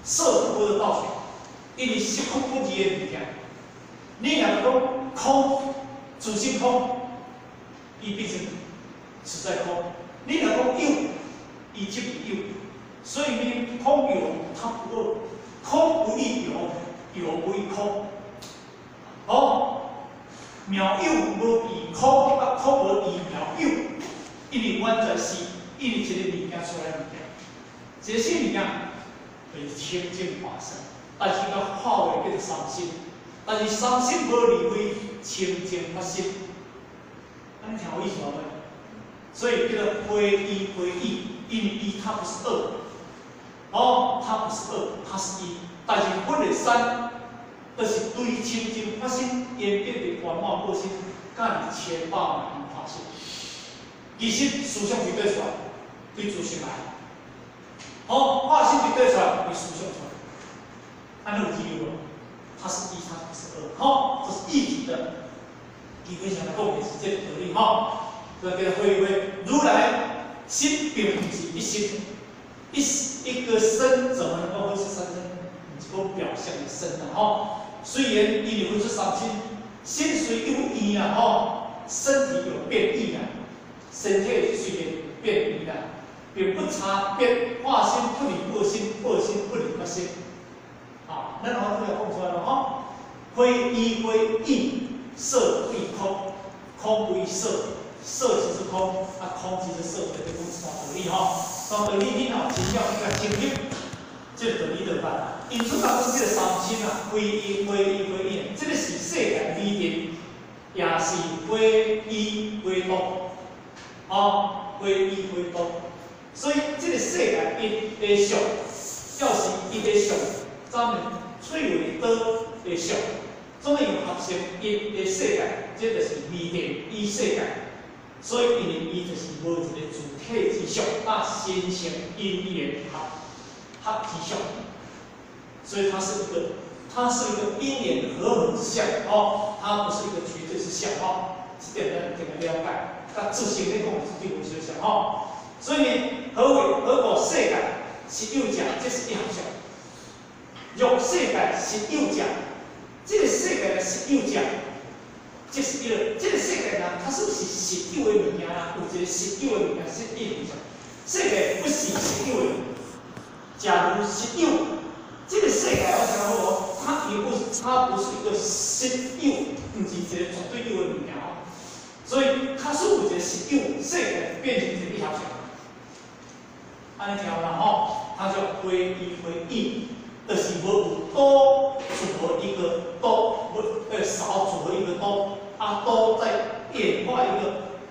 色不得倒去，因为虚空不离的物件。你若讲空，自性空，伊必定实在空；你若讲有，伊即是有。所以呢，空有它不二，空不异有，有不异空。哦，妙有无异空，啊空无异妙有，因为原在是因为一个物件出来物件，这些物件为清净化身，但是甲化为叫做三心，但是三心无离开清净法身，安尼听有意思无？所以叫做非一非异，因为一它不是二。哦，它不是二，它是一，但是分的三，就是对清净发生演变的圆满个性，甲你千百万发生。其实思想是对出来，对自性来。哦，化身是对出来，对思想出来。安尼有记录无？它是一，它不是二。好，这是一体的。基本上来讲，是这个道理哈。所以叫做回归如来心并不是一心。一个身怎么能够会是三身？不表象的身的哈。虽然因为会是三心，心虽有异啊哈，身体有变异啊，身体虽然变异啊，并不差别化心不离恶心，恶心不离不心。啊，那然后都要讲出来了哈。非一非异，色非空，空非色，色即是空，啊空即是色，这个公司道理哈。当道理你若真了个清净，这个道理就办。因此讲这个三心啊，非一非异非异，这个是世界理念，也是非一非多，啊，非一非多。所以这个世界一的相，要是一的相，咱们翠为多的相，总要合成一的世界，这就是理念一世界。所以，因为伊就是无一个主体之相，啊，形成因缘合之相，所以它是一个因缘和合之相哦，它不是一个绝对之相哦，这点呢这个了解，它自性的讲是对无相相哦，所以呢，何果世界是有假，这是一项相；若世界是有假，这个世界是有假。这是一个，这个世界呢，它是不是实有的物件啊？有一个实有的物件是一物件，世界不是实有的。假如实有，这个世界我讲好，它不是一个实有，不是一个绝对有的物件哦。所以它是有一个实有，世界变成一条线。安尼听有啦吼，它叫非一非异，就是无有多组合一个多，少组合一个多。啊，都在变化一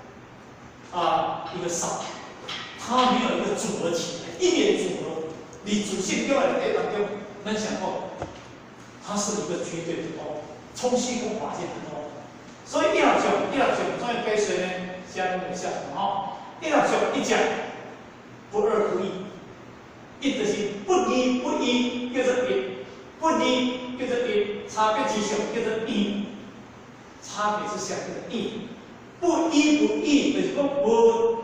个少，它没有一个组合起来，一点组合，你主性另外两个当中，能想过，它是一个绝对的多，冲虚空法界的多，所以一两项专业跟随呢，相应的下什么？一两项一讲，不二不异，一就是不离不异，叫做一；不离叫做一，差别之相叫做异。差别之下叫做异，不一不异，就是讲无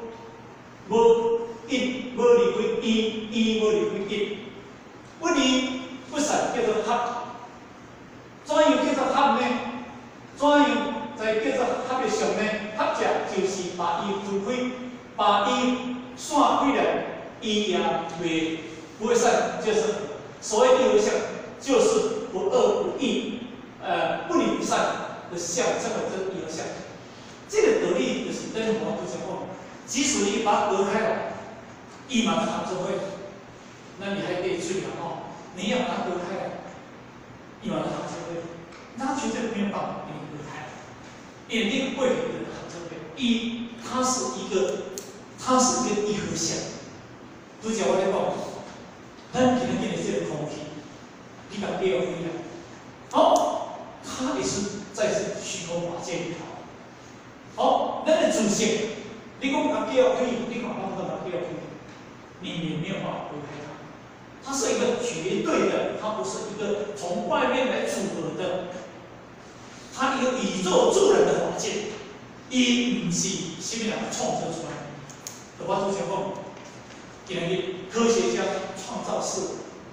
一无离开一，一无离开一，不离不散叫做合。怎样叫做合呢？怎样才叫做合的上呢？合者就是把伊分开，把伊散开了，伊也不会散，就是所谓一为相，就是不二不异，不离不散。的相，这个就是一个相。这个道理就是跟我们不讲话，即使你把它隔开了，一马上就会，那你还可以去了哦。你要把它隔开了，一马上就会，那绝对没有办法给你隔开。因为那个贵的很珍贵，它是一个一合相。拄则我咧讲，咱今日的这个空气，你把变灰了，好，它也是。在这虚空法界里头，好，咱的主性，你讲它叫可以，你讲它叫可以，你没有办法离开它，它是一个绝对的，它不是一个从外面来组合的，它一个宇宙自然的法界，伊不是什么人创造出来的。我主讲讲，今日科学家创造事，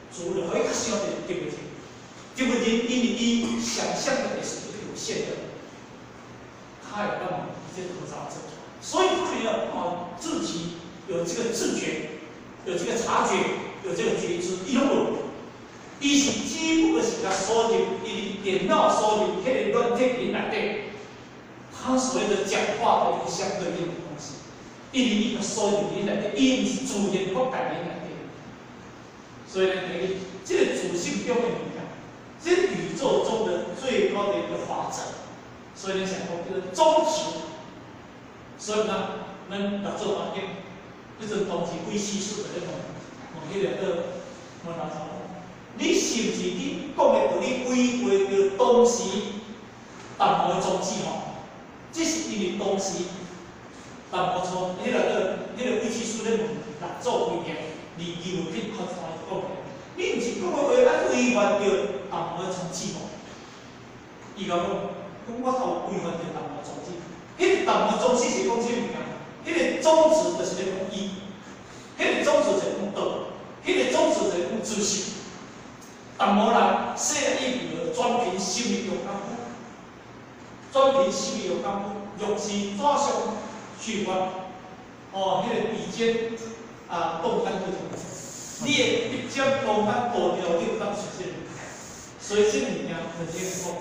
除了可以较少的对不起，对不起，因为伊想象的也是有限的，他有办法这个合杂症，所以他要自己有这个自觉，有这个察觉，有这个觉知，伊拢有。伊是只不过是甲输入伊电脑输入迄个软体里内底，他所谓的讲话的一个相对应的东西，因为伊个输入里内底，伊毋是自然发感里内底。所以呢，这个主性中的物件，这是宇宙中的最高的一个法则。所以你想讲这个宗旨，所以呢，咱来做环境，迄阵当时贵司书在咧问迄个问老师。你是不是你讲的道理违背着当时淡薄的宗旨吼？这是因为当时淡薄从迄个规矩书咧问六祖规定，二牛品考察讲的，你毋是讲的话啊违反着淡薄的宗旨吼？伊讲我头违反着淡薄宗旨，迄个淡薄宗旨是讲啥物件？迄个宗旨就是咧讲义，迄个宗旨就是讲道，迄个宗旨就是讲知识。但无人细个意义专凭心理有功夫，专凭心理有功夫，若是怎上去发，迄个笔尖动单不同，你的笔尖动单步调你有当实现，所以这个物件就是讲，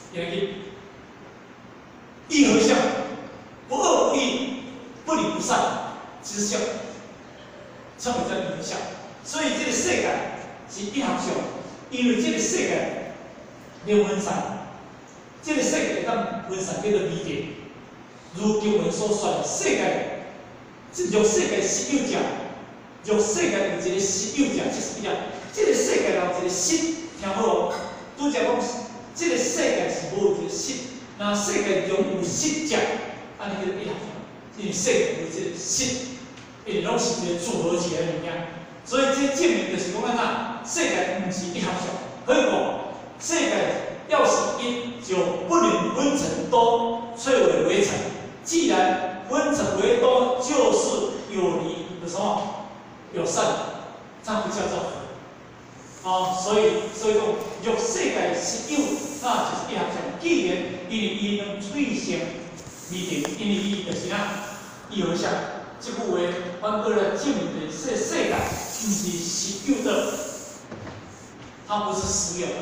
义和相，不恶不义，不离不散之相，称为叫义和相。所以这个世界是一合相。因为这个世界要分散，这个世界会当分散叫做迷点。如经文所说，世界若世界实有者，若世界有一个实有者，即是啥？这个世界有一个实，听好哦。拄则讲，这个世界是无一个实，那世界中有实者，安尼叫做一合相。因为世界有一个实，因为拢是一个组合起来的物件。所以这证明就是讲安怎？世界不是一合相，可以讲世界要是一，就不能分成多，摧毁为成。既然分成为多，就是有离有什么？有善，这样不叫做和。所以讲，若世界是有，那就是一合相。既然因为伊能兑现未定，因为伊就是啥？一合相。这句话反过来证明的世界不是实有的。它不是实有的，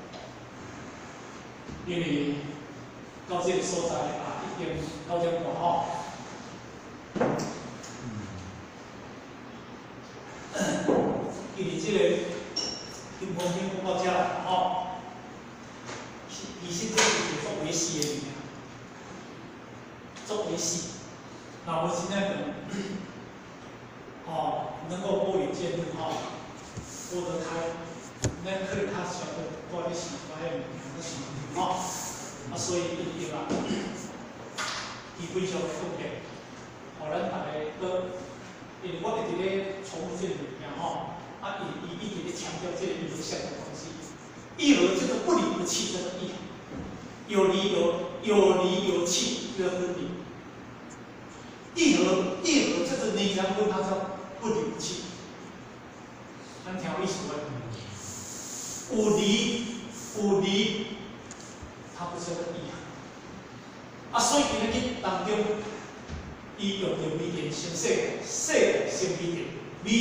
因为到这个所在1.9吼，因为这个金光天讲到这啦吼，其实这是作为死的物件，作为死，那我现在能够拨云见日吼，拨得开。咱可能较晓得我咧想法迄物件，咧想吼，所以一定啊，伊非常方便，互咱大家都，因为我一直咧重复这个物件吼，伊一直咧强调这个义和相的东西，义和就是不离不弃这个义，有离有弃这个分离，义和就是你讲问他说不离不弃，咱听有意思无？有离，它不是个义合。所以今日当中，伊用着微电生世界，世界生微电，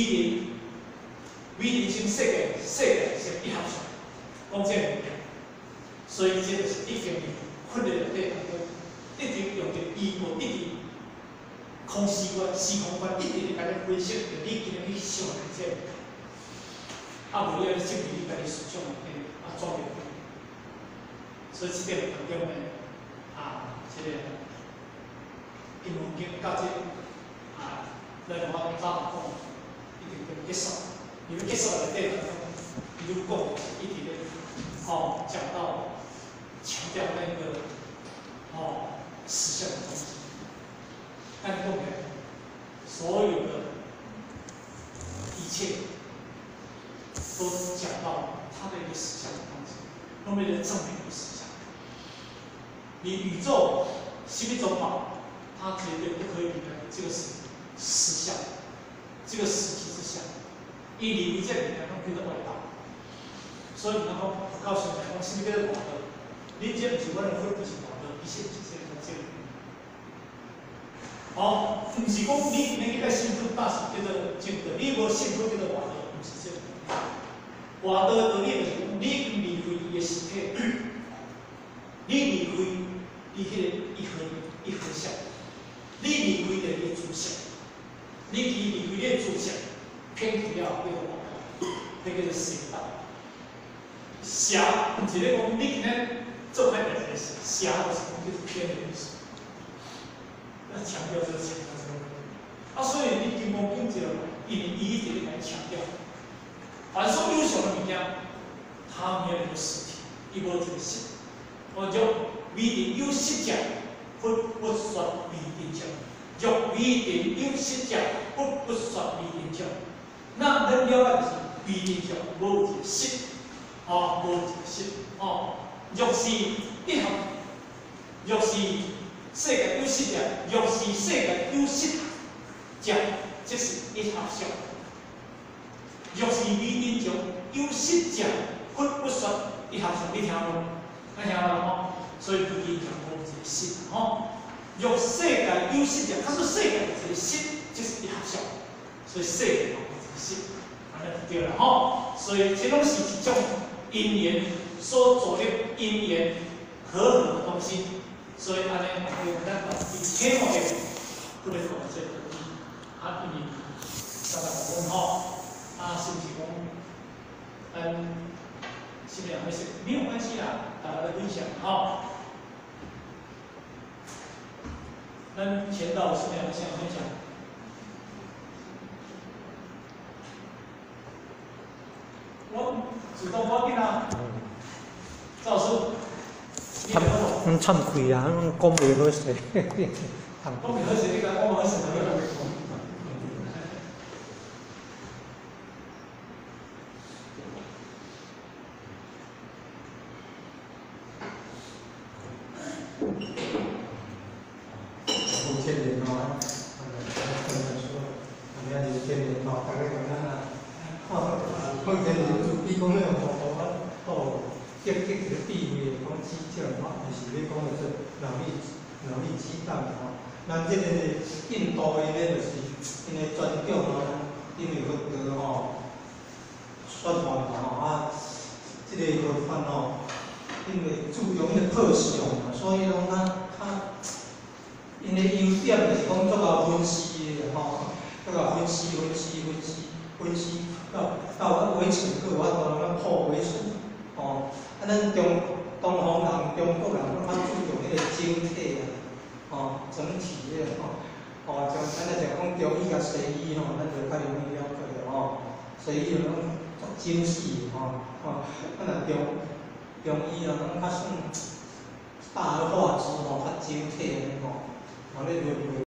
微电生世界，世界生一合相，讲这个物件。所以这就是一经训练内底当中，一直用着义和，一直空时观、时空观，一直咧甲你分析着你今日去想的这个。无你要证明你家己思想内底转变，所以这点当中呢，这个金文经到这咱我早讲，一定要结束，因为结束内底当中，伊就讲一直咧讲到强调那个思想的东西，但后面所有的一切。都讲到他的一个实相的东西，后面的证明的实相。你宇宙什么种法，它绝对不可以离开这个实相，这个实体之相。因为你这里面都叫做外道， 所以然后告诉你讲，什么叫做大道？你这不是阮的分，就是大道，其实就是这个。哦，不是讲你每个信徒大是叫做正道，你无信徒叫做大道，不是这个。大道的道理就是讲，你离开伊的身体，你离开伊迄个一和相，你离开着伊主相，你离开你主相，偏去了叫做大道，那叫做邪道。邪不是咧讲你今天做歹代志，邪就是讲就是偏的意思。要强调这个强调这个。所以你金光经就以一点来强调，凡是优秀的物件，它没有一个实体，伊无一个实。我就为定有实者，不说为定者；若为定有实者，不说为定者。那咱了解就是为定者无一个实。无一个实。若是一合，若是世界有实者，若是世界有实者，即是一合相。若是为定者有实者，不说一合相，你听无？听无？所以为定者无一个实。若世界有实者，他说世界一个实，即是一合相。所以世界无一个实，安尼就对了所以这拢是一种因缘所做的因缘和合的东西，所以安尼咱把天幕的不能讲这个因为刚才我讲是不是讲是不是还是没有关系啦，大家来分享咱前导是两项分享。我主动报名啊，赵师， 咱惭愧啊，咱讲袂好势。 讲袂好势，你讲我好势，我就袂讲。 5000年大家2000年大家讲放前年就比讲那种积极个地位讲指教就是要讲的说脑力激荡咱这个印度的咧就是因为传统因为佛教宣传这个佛法因为注重迄个特色所以讲因为优点就是讲做到分析的做到分析到围城个法度咱破围城咱东方人、中国人较注重迄个整体整体的像咱来讲中医甲西医咱就较容易了解西医咱足精细咱中医咱较算大而化之较整体的你就